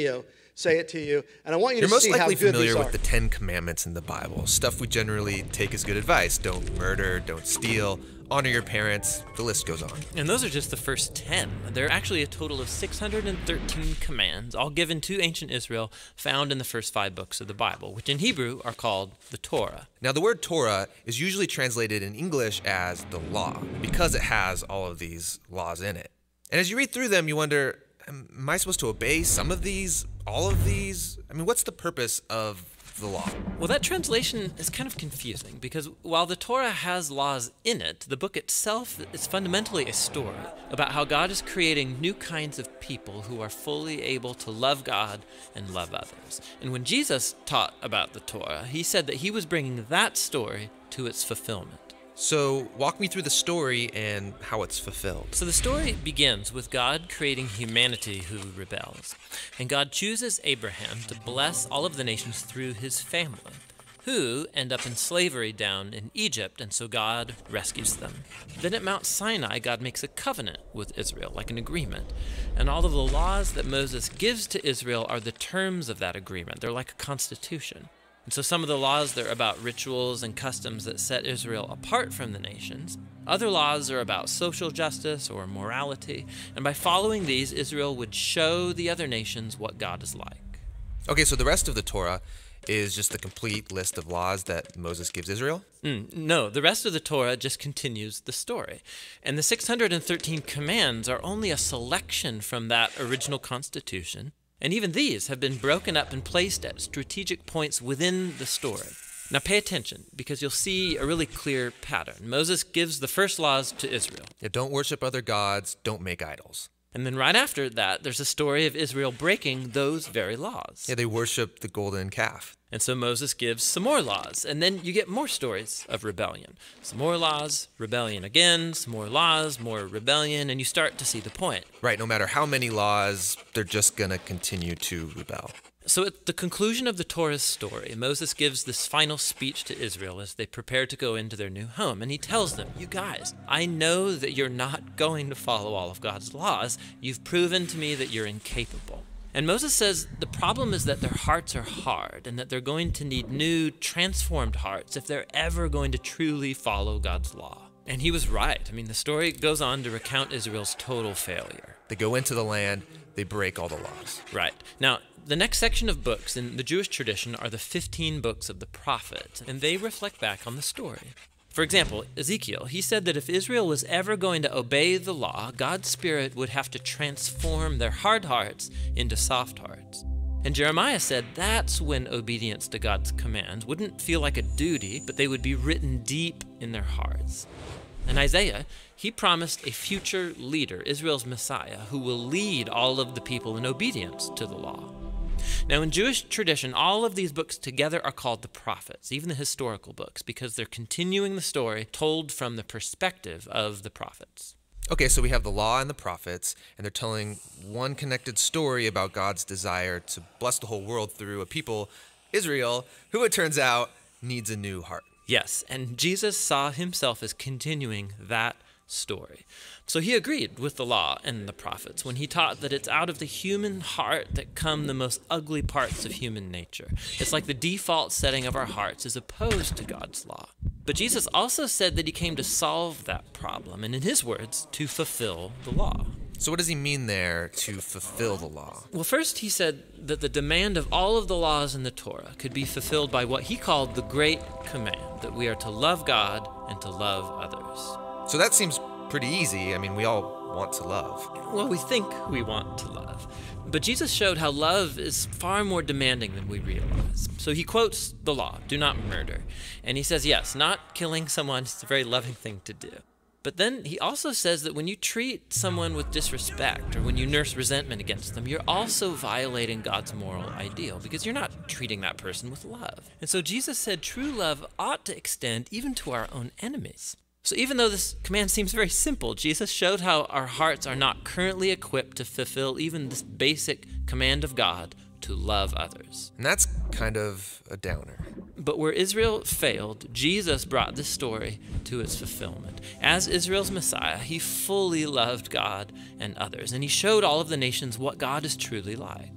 say it to you, and I want you You're to most see how likely good familiar these with are. the Ten Commandments in the Bible, stuff we generally take as good advice. Don't murder, don't steal, honor your parents, the list goes on. And those are just the first ten. There are actually a total of six hundred thirteen commands, all given to ancient Israel, found in the first five books of the Bible, which in Hebrew are called the Torah. Now, the word Torah is usually translated in English as the law, because it has all of these laws in it. And as you read through them, you wonder, am I supposed to obey some of these, all of these? I mean, what's the purpose of the law? Well, that translation is kind of confusing because while the Torah has laws in it, the book itself is fundamentally a story about how God is creating new kinds of people who are fully able to love God and love others. And when Jesus taught about the Torah, he said that he was bringing that story to its fulfillment. So walk me through the story and how it's fulfilled. So the story begins with God creating humanity who rebels. And God chooses Abraham to bless all of the nations through his family, who end up in slavery down in Egypt, and so God rescues them. Then at Mount Sinai, God makes a covenant with Israel, like an agreement. And all of the laws that Moses gives to Israel are the terms of that agreement. They're like a constitution. And so some of the laws, they're about rituals and customs that set Israel apart from the nations. Other laws are about social justice or morality. And by following these, Israel would show the other nations what God is like. Okay, so the rest of the Torah is just the complete list of laws that Moses gives Israel? Mm, no, the rest of the Torah just continues the story. And the six hundred thirteen commands are only a selection from that original constitution. And even these have been broken up and placed at strategic points within the story. Now pay attention, because you'll see a really clear pattern. Moses gives the first laws to Israel. Yeah, don't worship other gods, don't make idols. And then right after that, there's a story of Israel breaking those very laws. Yeah, they worship the golden calf. And so Moses gives some more laws, and then you get more stories of rebellion. Some more laws, rebellion again, some more laws, more rebellion, and you start to see the point. Right, no matter how many laws, they're just going to continue to rebel. So at the conclusion of the Torah's story, Moses gives this final speech to Israel as they prepare to go into their new home. And he tells them, you guys, I know that you're not going to follow all of God's laws. You've proven to me that you're incapable. And Moses says the problem is that their hearts are hard and that they're going to need new, transformed hearts if they're ever going to truly follow God's law. And he was right. I mean, the story goes on to recount Israel's total failure. They go into the land, they break all the laws. Right. Now, the next section of books in the Jewish tradition are the fifteen books of the prophets, and they reflect back on the story. For example, Ezekiel, he said that if Israel was ever going to obey the law, God's Spirit would have to transform their hard hearts into soft hearts. And Jeremiah said that's when obedience to God's commands wouldn't feel like a duty, but they would be written deep in their hearts. And Isaiah, he promised a future leader, Israel's Messiah, who will lead all of the people in obedience to the law. Now, in Jewish tradition, all of these books together are called the prophets, even the historical books, because they're continuing the story told from the perspective of the prophets. Okay, so we have the law and the prophets, and they're telling one connected story about God's desire to bless the whole world through a people, Israel, who it turns out needs a new heart. Yes, and Jesus saw himself as continuing that story. So he agreed with the law and the prophets when he taught that it's out of the human heart that come the most ugly parts of human nature. It's like the default setting of our hearts is opposed to God's law. But Jesus also said that he came to solve that problem, and in his words, to fulfill the law. So what does he mean there, to fulfill the law? Well, first he said that the demand of all of the laws in the Torah could be fulfilled by what he called the Great Command, that we are to love God and to love others. So that seems pretty easy. I mean, we all want to love. Well, we think we want to love. But Jesus showed how love is far more demanding than we realize. So he quotes the law, do not murder. And he says, yes, not killing someone is a very loving thing to do. But then he also says that when you treat someone with disrespect or when you nurse resentment against them, you're also violating God's moral ideal because you're not treating that person with love. And so Jesus said true love ought to extend even to our own enemies. So even though this command seems very simple, Jesus showed how our hearts are not currently equipped to fulfill even this basic command of God to love others. And that's kind of a downer. But where Israel failed, Jesus brought this story to its fulfillment. As Israel's Messiah, he fully loved God and others, and he showed all of the nations what God is truly like.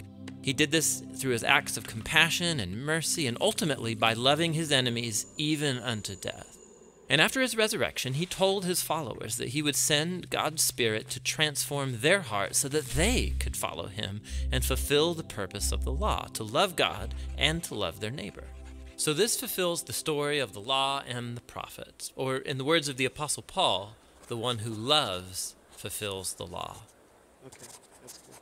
He did this through his acts of compassion and mercy, and ultimately by loving his enemies even unto death. And after his resurrection, he told his followers that he would send God's Spirit to transform their hearts so that they could follow him and fulfill the purpose of the law, to love God and to love their neighbor. So this fulfills the story of the law and the prophets, or in the words of the Apostle Paul, the one who loves fulfills the law. Okay, that's good.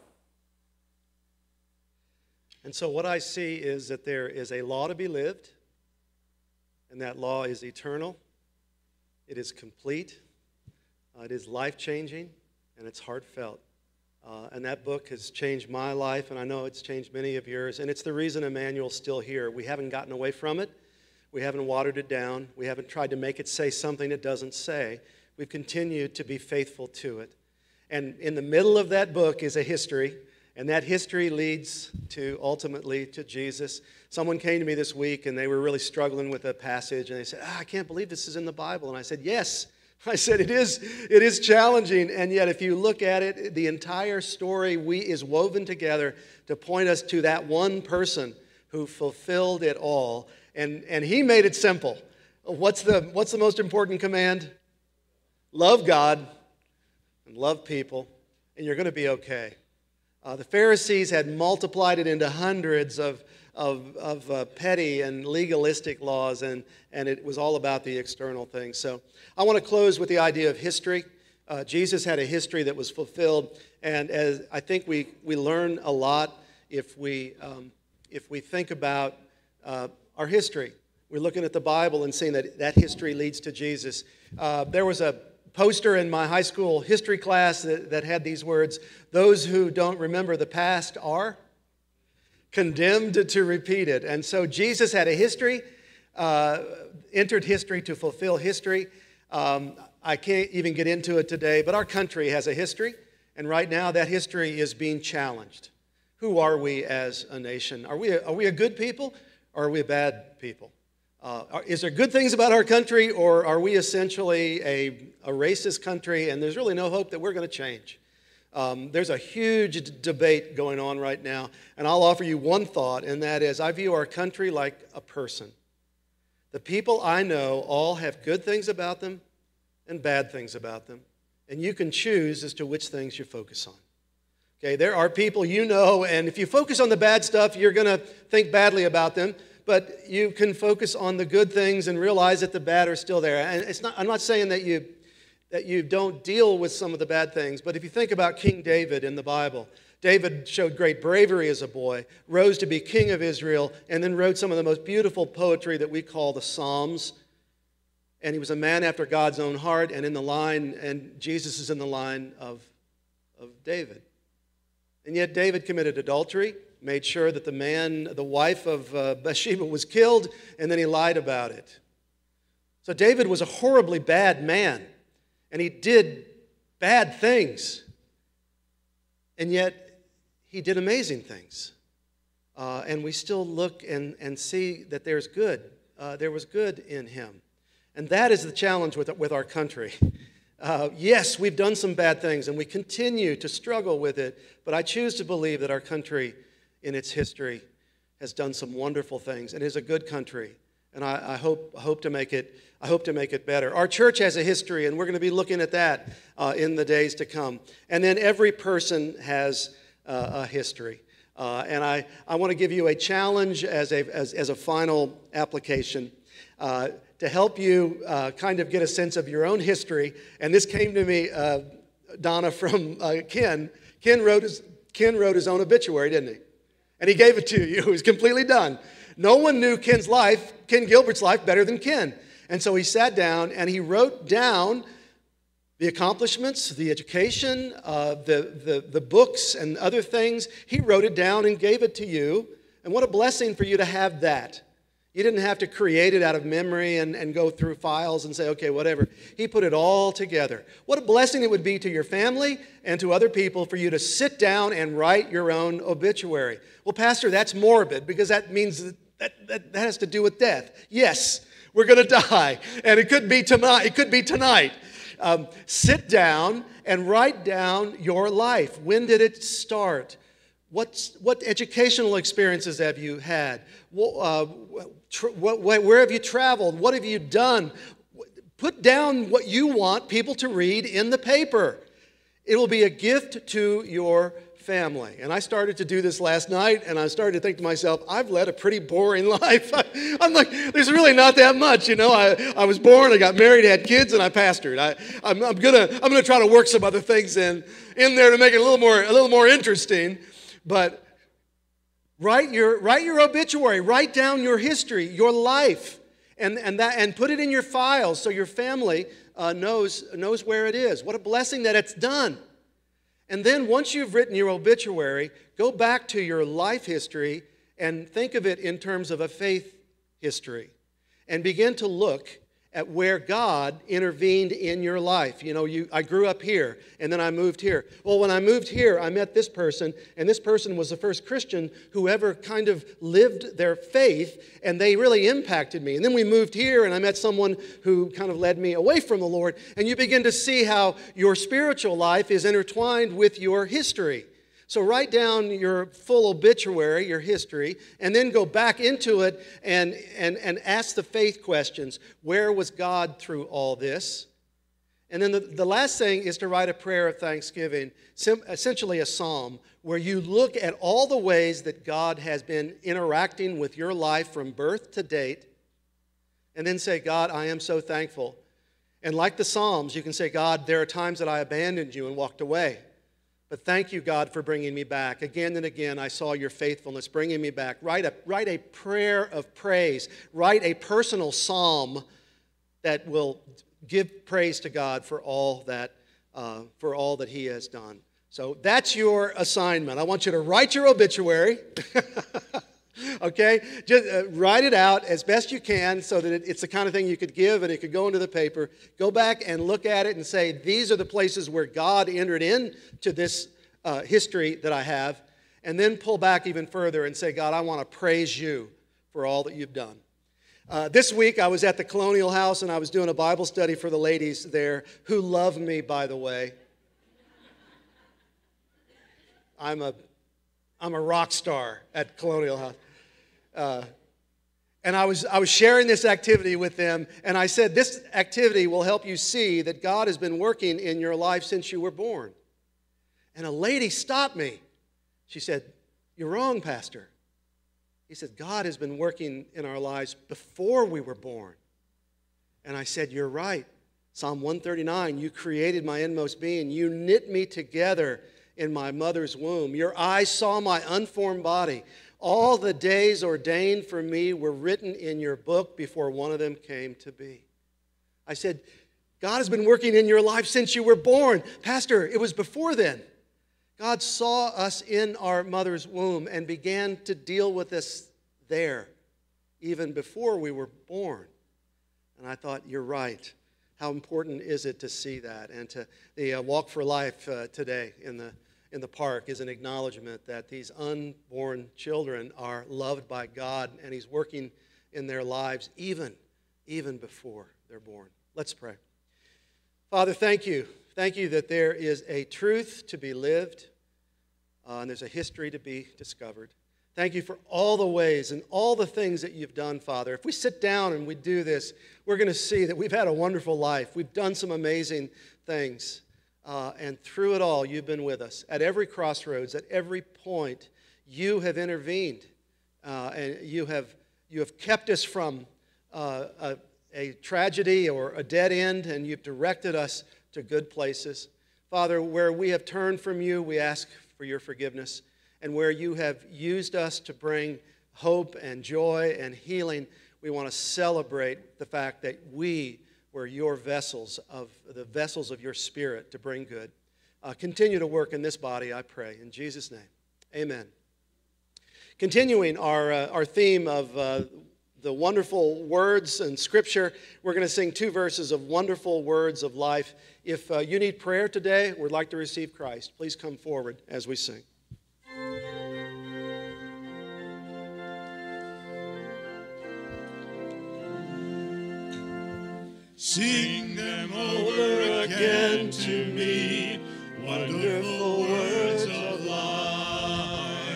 And so what I see is that there is a law to be lived, and that law is eternal, it is complete, uh, it is life-changing, and it's heartfelt. Uh, and that book has changed my life, and I know it's changed many of yours, and it's the reason Emmanuel's still here. We haven't gotten away from it. We haven't watered it down. We haven't tried to make it say something it doesn't say. We've continued to be faithful to it. And in the middle of that book is a history, and that history leads to, ultimately, to Jesus. Someone came to me this week, and they were really struggling with a passage, and they said, ah, I can't believe this is in the Bible. And I said, yes. I said, it is, it is challenging, and yet if you look at it, the entire story we, is woven together to point us to that one person who fulfilled it all, and, and he made it simple. What's the, what's the most important command? Love God and love people, and you're going to be okay. Uh, the Pharisees had multiplied it into hundreds of of, of uh, petty and legalistic laws, and, and it was all about the external things. So I want to close with the idea of history. Uh, Jesus had a history that was fulfilled, and as I think we, we learn a lot if we, um, if we think about uh, our history. We're looking at the Bible and seeing that that history leads to Jesus. Uh, there was a poster in my high school history class that, that had these words, those who don't remember the past are condemned to repeat it. And so Jesus had a history, uh, entered history to fulfill history. Um, I can't even get into it today, but our country has a history, and right now that history is being challenged. Who are we as a nation? Are we a, are we a good people, or are we a bad people? Uh, are, is there good things about our country, or are we essentially a, a racist country, and there's really no hope that we're going to change? Um, there's a huge d- debate going on right now, and I'll offer you one thought, and that is I view our country like a person. The people I know all have good things about them and bad things about them, and you can choose as to which things you focus on. Okay, there are people you know, and if you focus on the bad stuff, you're going to think badly about them, but you can focus on the good things and realize that the bad are still there. And it's not, I'm not saying that you that you don't deal with some of the bad things. But if you think about King David in the Bible, David showed great bravery as a boy, rose to be king of Israel, and then wrote some of the most beautiful poetry that we call the Psalms. And he was a man after God's own heart, and in the line, and Jesus is in the line of, of David. And yet David committed adultery, made sure that the man, the wife of uh, Bathsheba was killed, and then he lied about it. So David was a horribly bad man. And he did bad things, and yet he did amazing things. Uh, and we still look and, and see that there's good. Uh, there was good in him. And that is the challenge with, with our country. Uh, yes, we've done some bad things, and we continue to struggle with it, but I choose to believe that our country in its history has done some wonderful things and is a good country. And I, I hope, hope to make it I hope to make it better. Our church has a history, and we're going to be looking at that uh, in the days to come. And then every person has uh, a history. Uh, and I, I want to give you a challenge as a, as, as a final application uh, to help you uh, kind of get a sense of your own history. And this came to me, uh, Donna, from uh, Ken. Ken wrote, his, Ken wrote his own obituary, didn't he? And he gave it to you. It was completely done. No one knew Ken's life, Ken Gilbert's life, better than Ken. And so he sat down and he wrote down the accomplishments, the education, uh, the, the, the books and other things. He wrote it down and gave it to you. And what a blessing for you to have that. You didn't have to create it out of memory and, and go through files and say, okay, whatever. He put it all together. What a blessing it would be to your family and to other people for you to sit down and write your own obituary. Well, Pastor, that's morbid because that means that, that, that, that has to do with death. Yes. We're going to die, and it could be tonight. It could be tonight. Um, sit down and write down your life. When did it start? What's, what educational experiences have you had? What, uh, tr- what, where have you traveled? What have you done? Put down what you want people to read in the paper. It will be a gift to your family. And I started to do this last night, and I started to think to myself, I've led a pretty boring life. I'm like, there's really not that much, you know. I, I was born, I got married, had kids, and I pastored. I, I'm, I'm gonna I'm gonna try to work some other things in in there to make it a little more a little more interesting. But write your write your obituary, write down your history, your life, and and that and put it in your files so your family uh, knows knows where it is. What a blessing that it's done. And then once you've written your obituary, go back to your life history and think of it in terms of a faith history and begin to look at where God intervened in your life. You know, you, I grew up here, and then I moved here. Well, when I moved here, I met this person, and this person was the first Christian who ever kind of lived their faith, and they really impacted me. And then we moved here, and I met someone who kind of led me away from the Lord, and you begin to see how your spiritual life is intertwined with your history. So write down your full obituary, your history, and then go back into it and, and, and ask the faith questions. Where was God through all this? And then the, the last thing is to write a prayer of thanksgiving, sim, essentially a psalm, where you look at all the ways that God has been interacting with your life from birth to date, and then say, God, I am so thankful. And like the Psalms, you can say, God, there are times that I abandoned you and walked away. But thank you, God, for bringing me back. Again and again, I saw your faithfulness bringing me back. Write a, write a prayer of praise. Write a personal psalm that will give praise to God for all that, uh, for all that He has done. So that's your assignment. I want you to write your obituary. Okay? Just uh, write it out as best you can so that it, it's the kind of thing you could give and it could go into the paper. Go back and look at it and say, these are the places where God entered into this uh, history that I have. And then pull back even further and say, God, I want to praise you for all that you've done. Uh, this week I was at the Colonial House and I was doing a Bible study for the ladies there who love me, by the way. I'm a, I'm a rock star at Colonial House. Uh, and I was, I was sharing this activity with them, and I said, this activity will help you see that God has been working in your life since you were born. And a lady stopped me. She said, you're wrong, Pastor. He said, God has been working in our lives before we were born. And I said, you're right. Psalm one thirty-nine, you created my inmost being. You knit me together in my mother's womb. Your eyes saw my unformed body. All the days ordained for me were written in your book before one of them came to be. I said, God has been working in your life since you were born. Pastor, it was before then. God saw us in our mother's womb and began to deal with us there, even before we were born. And I thought, you're right. How important is it to see that? And to the uh, Walk for Life uh, today in the in the park is an acknowledgement that these unborn children are loved by God, and He's working in their lives even, even before they're born. Let's pray. Father, thank you. Thank you that there is a truth to be lived, uh, and there's a history to be discovered. Thank you for all the ways and all the things that you've done, Father. If we sit down and we do this, we're going to see that we've had a wonderful life. We've done some amazing things. Uh, and through it all, you've been with us. At every crossroads, at every point, you have intervened. Uh, and you have, you have kept us from uh, a, a tragedy or a dead end, and you've directed us to good places. Father, where we have turned from you, we ask for your forgiveness. And where you have used us to bring hope and joy and healing, we want to celebrate the fact that we were your vessels, of the vessels of your Spirit to bring good. Uh, continue to work in this body, I pray. In Jesus' name, amen. Continuing our, uh, our theme of uh, the wonderful words in Scripture, we're going to sing two verses of wonderful words of life. If uh, you need prayer today, would like to receive Christ, please come forward as we sing. Sing them over again to me, wonderful words of life.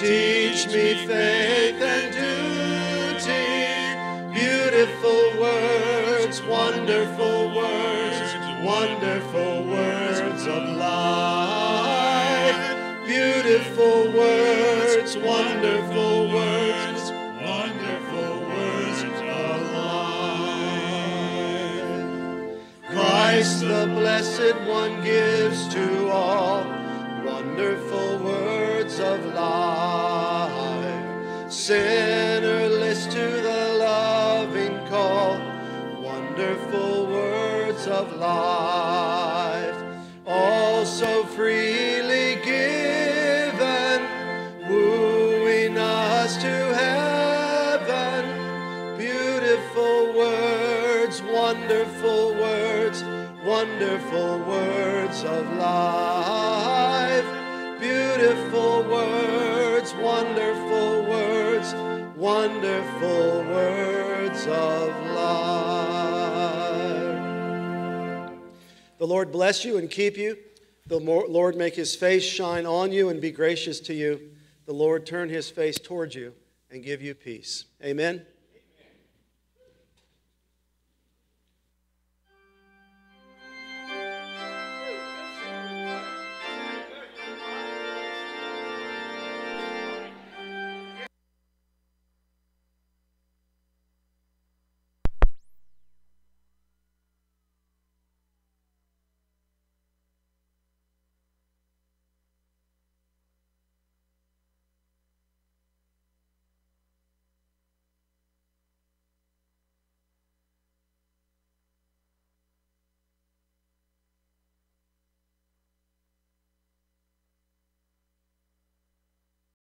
Teach me faith and duty, beautiful words, wonderful words, wonderful words of life. Beautiful words, wonderful words, wonderful words of life. Christ the Blessed One gives to all wonderful words of life. Sinner, list to the loving call, wonderful words of life. Also freely given, wooing us to heaven. Beautiful words, wonderful words, wonderful words of life. Beautiful words, wonderful words, wonderful words of life. The Lord bless you and keep you. The Lord make his face shine on you and be gracious to you. The Lord turn his face towards you and give you peace. Amen.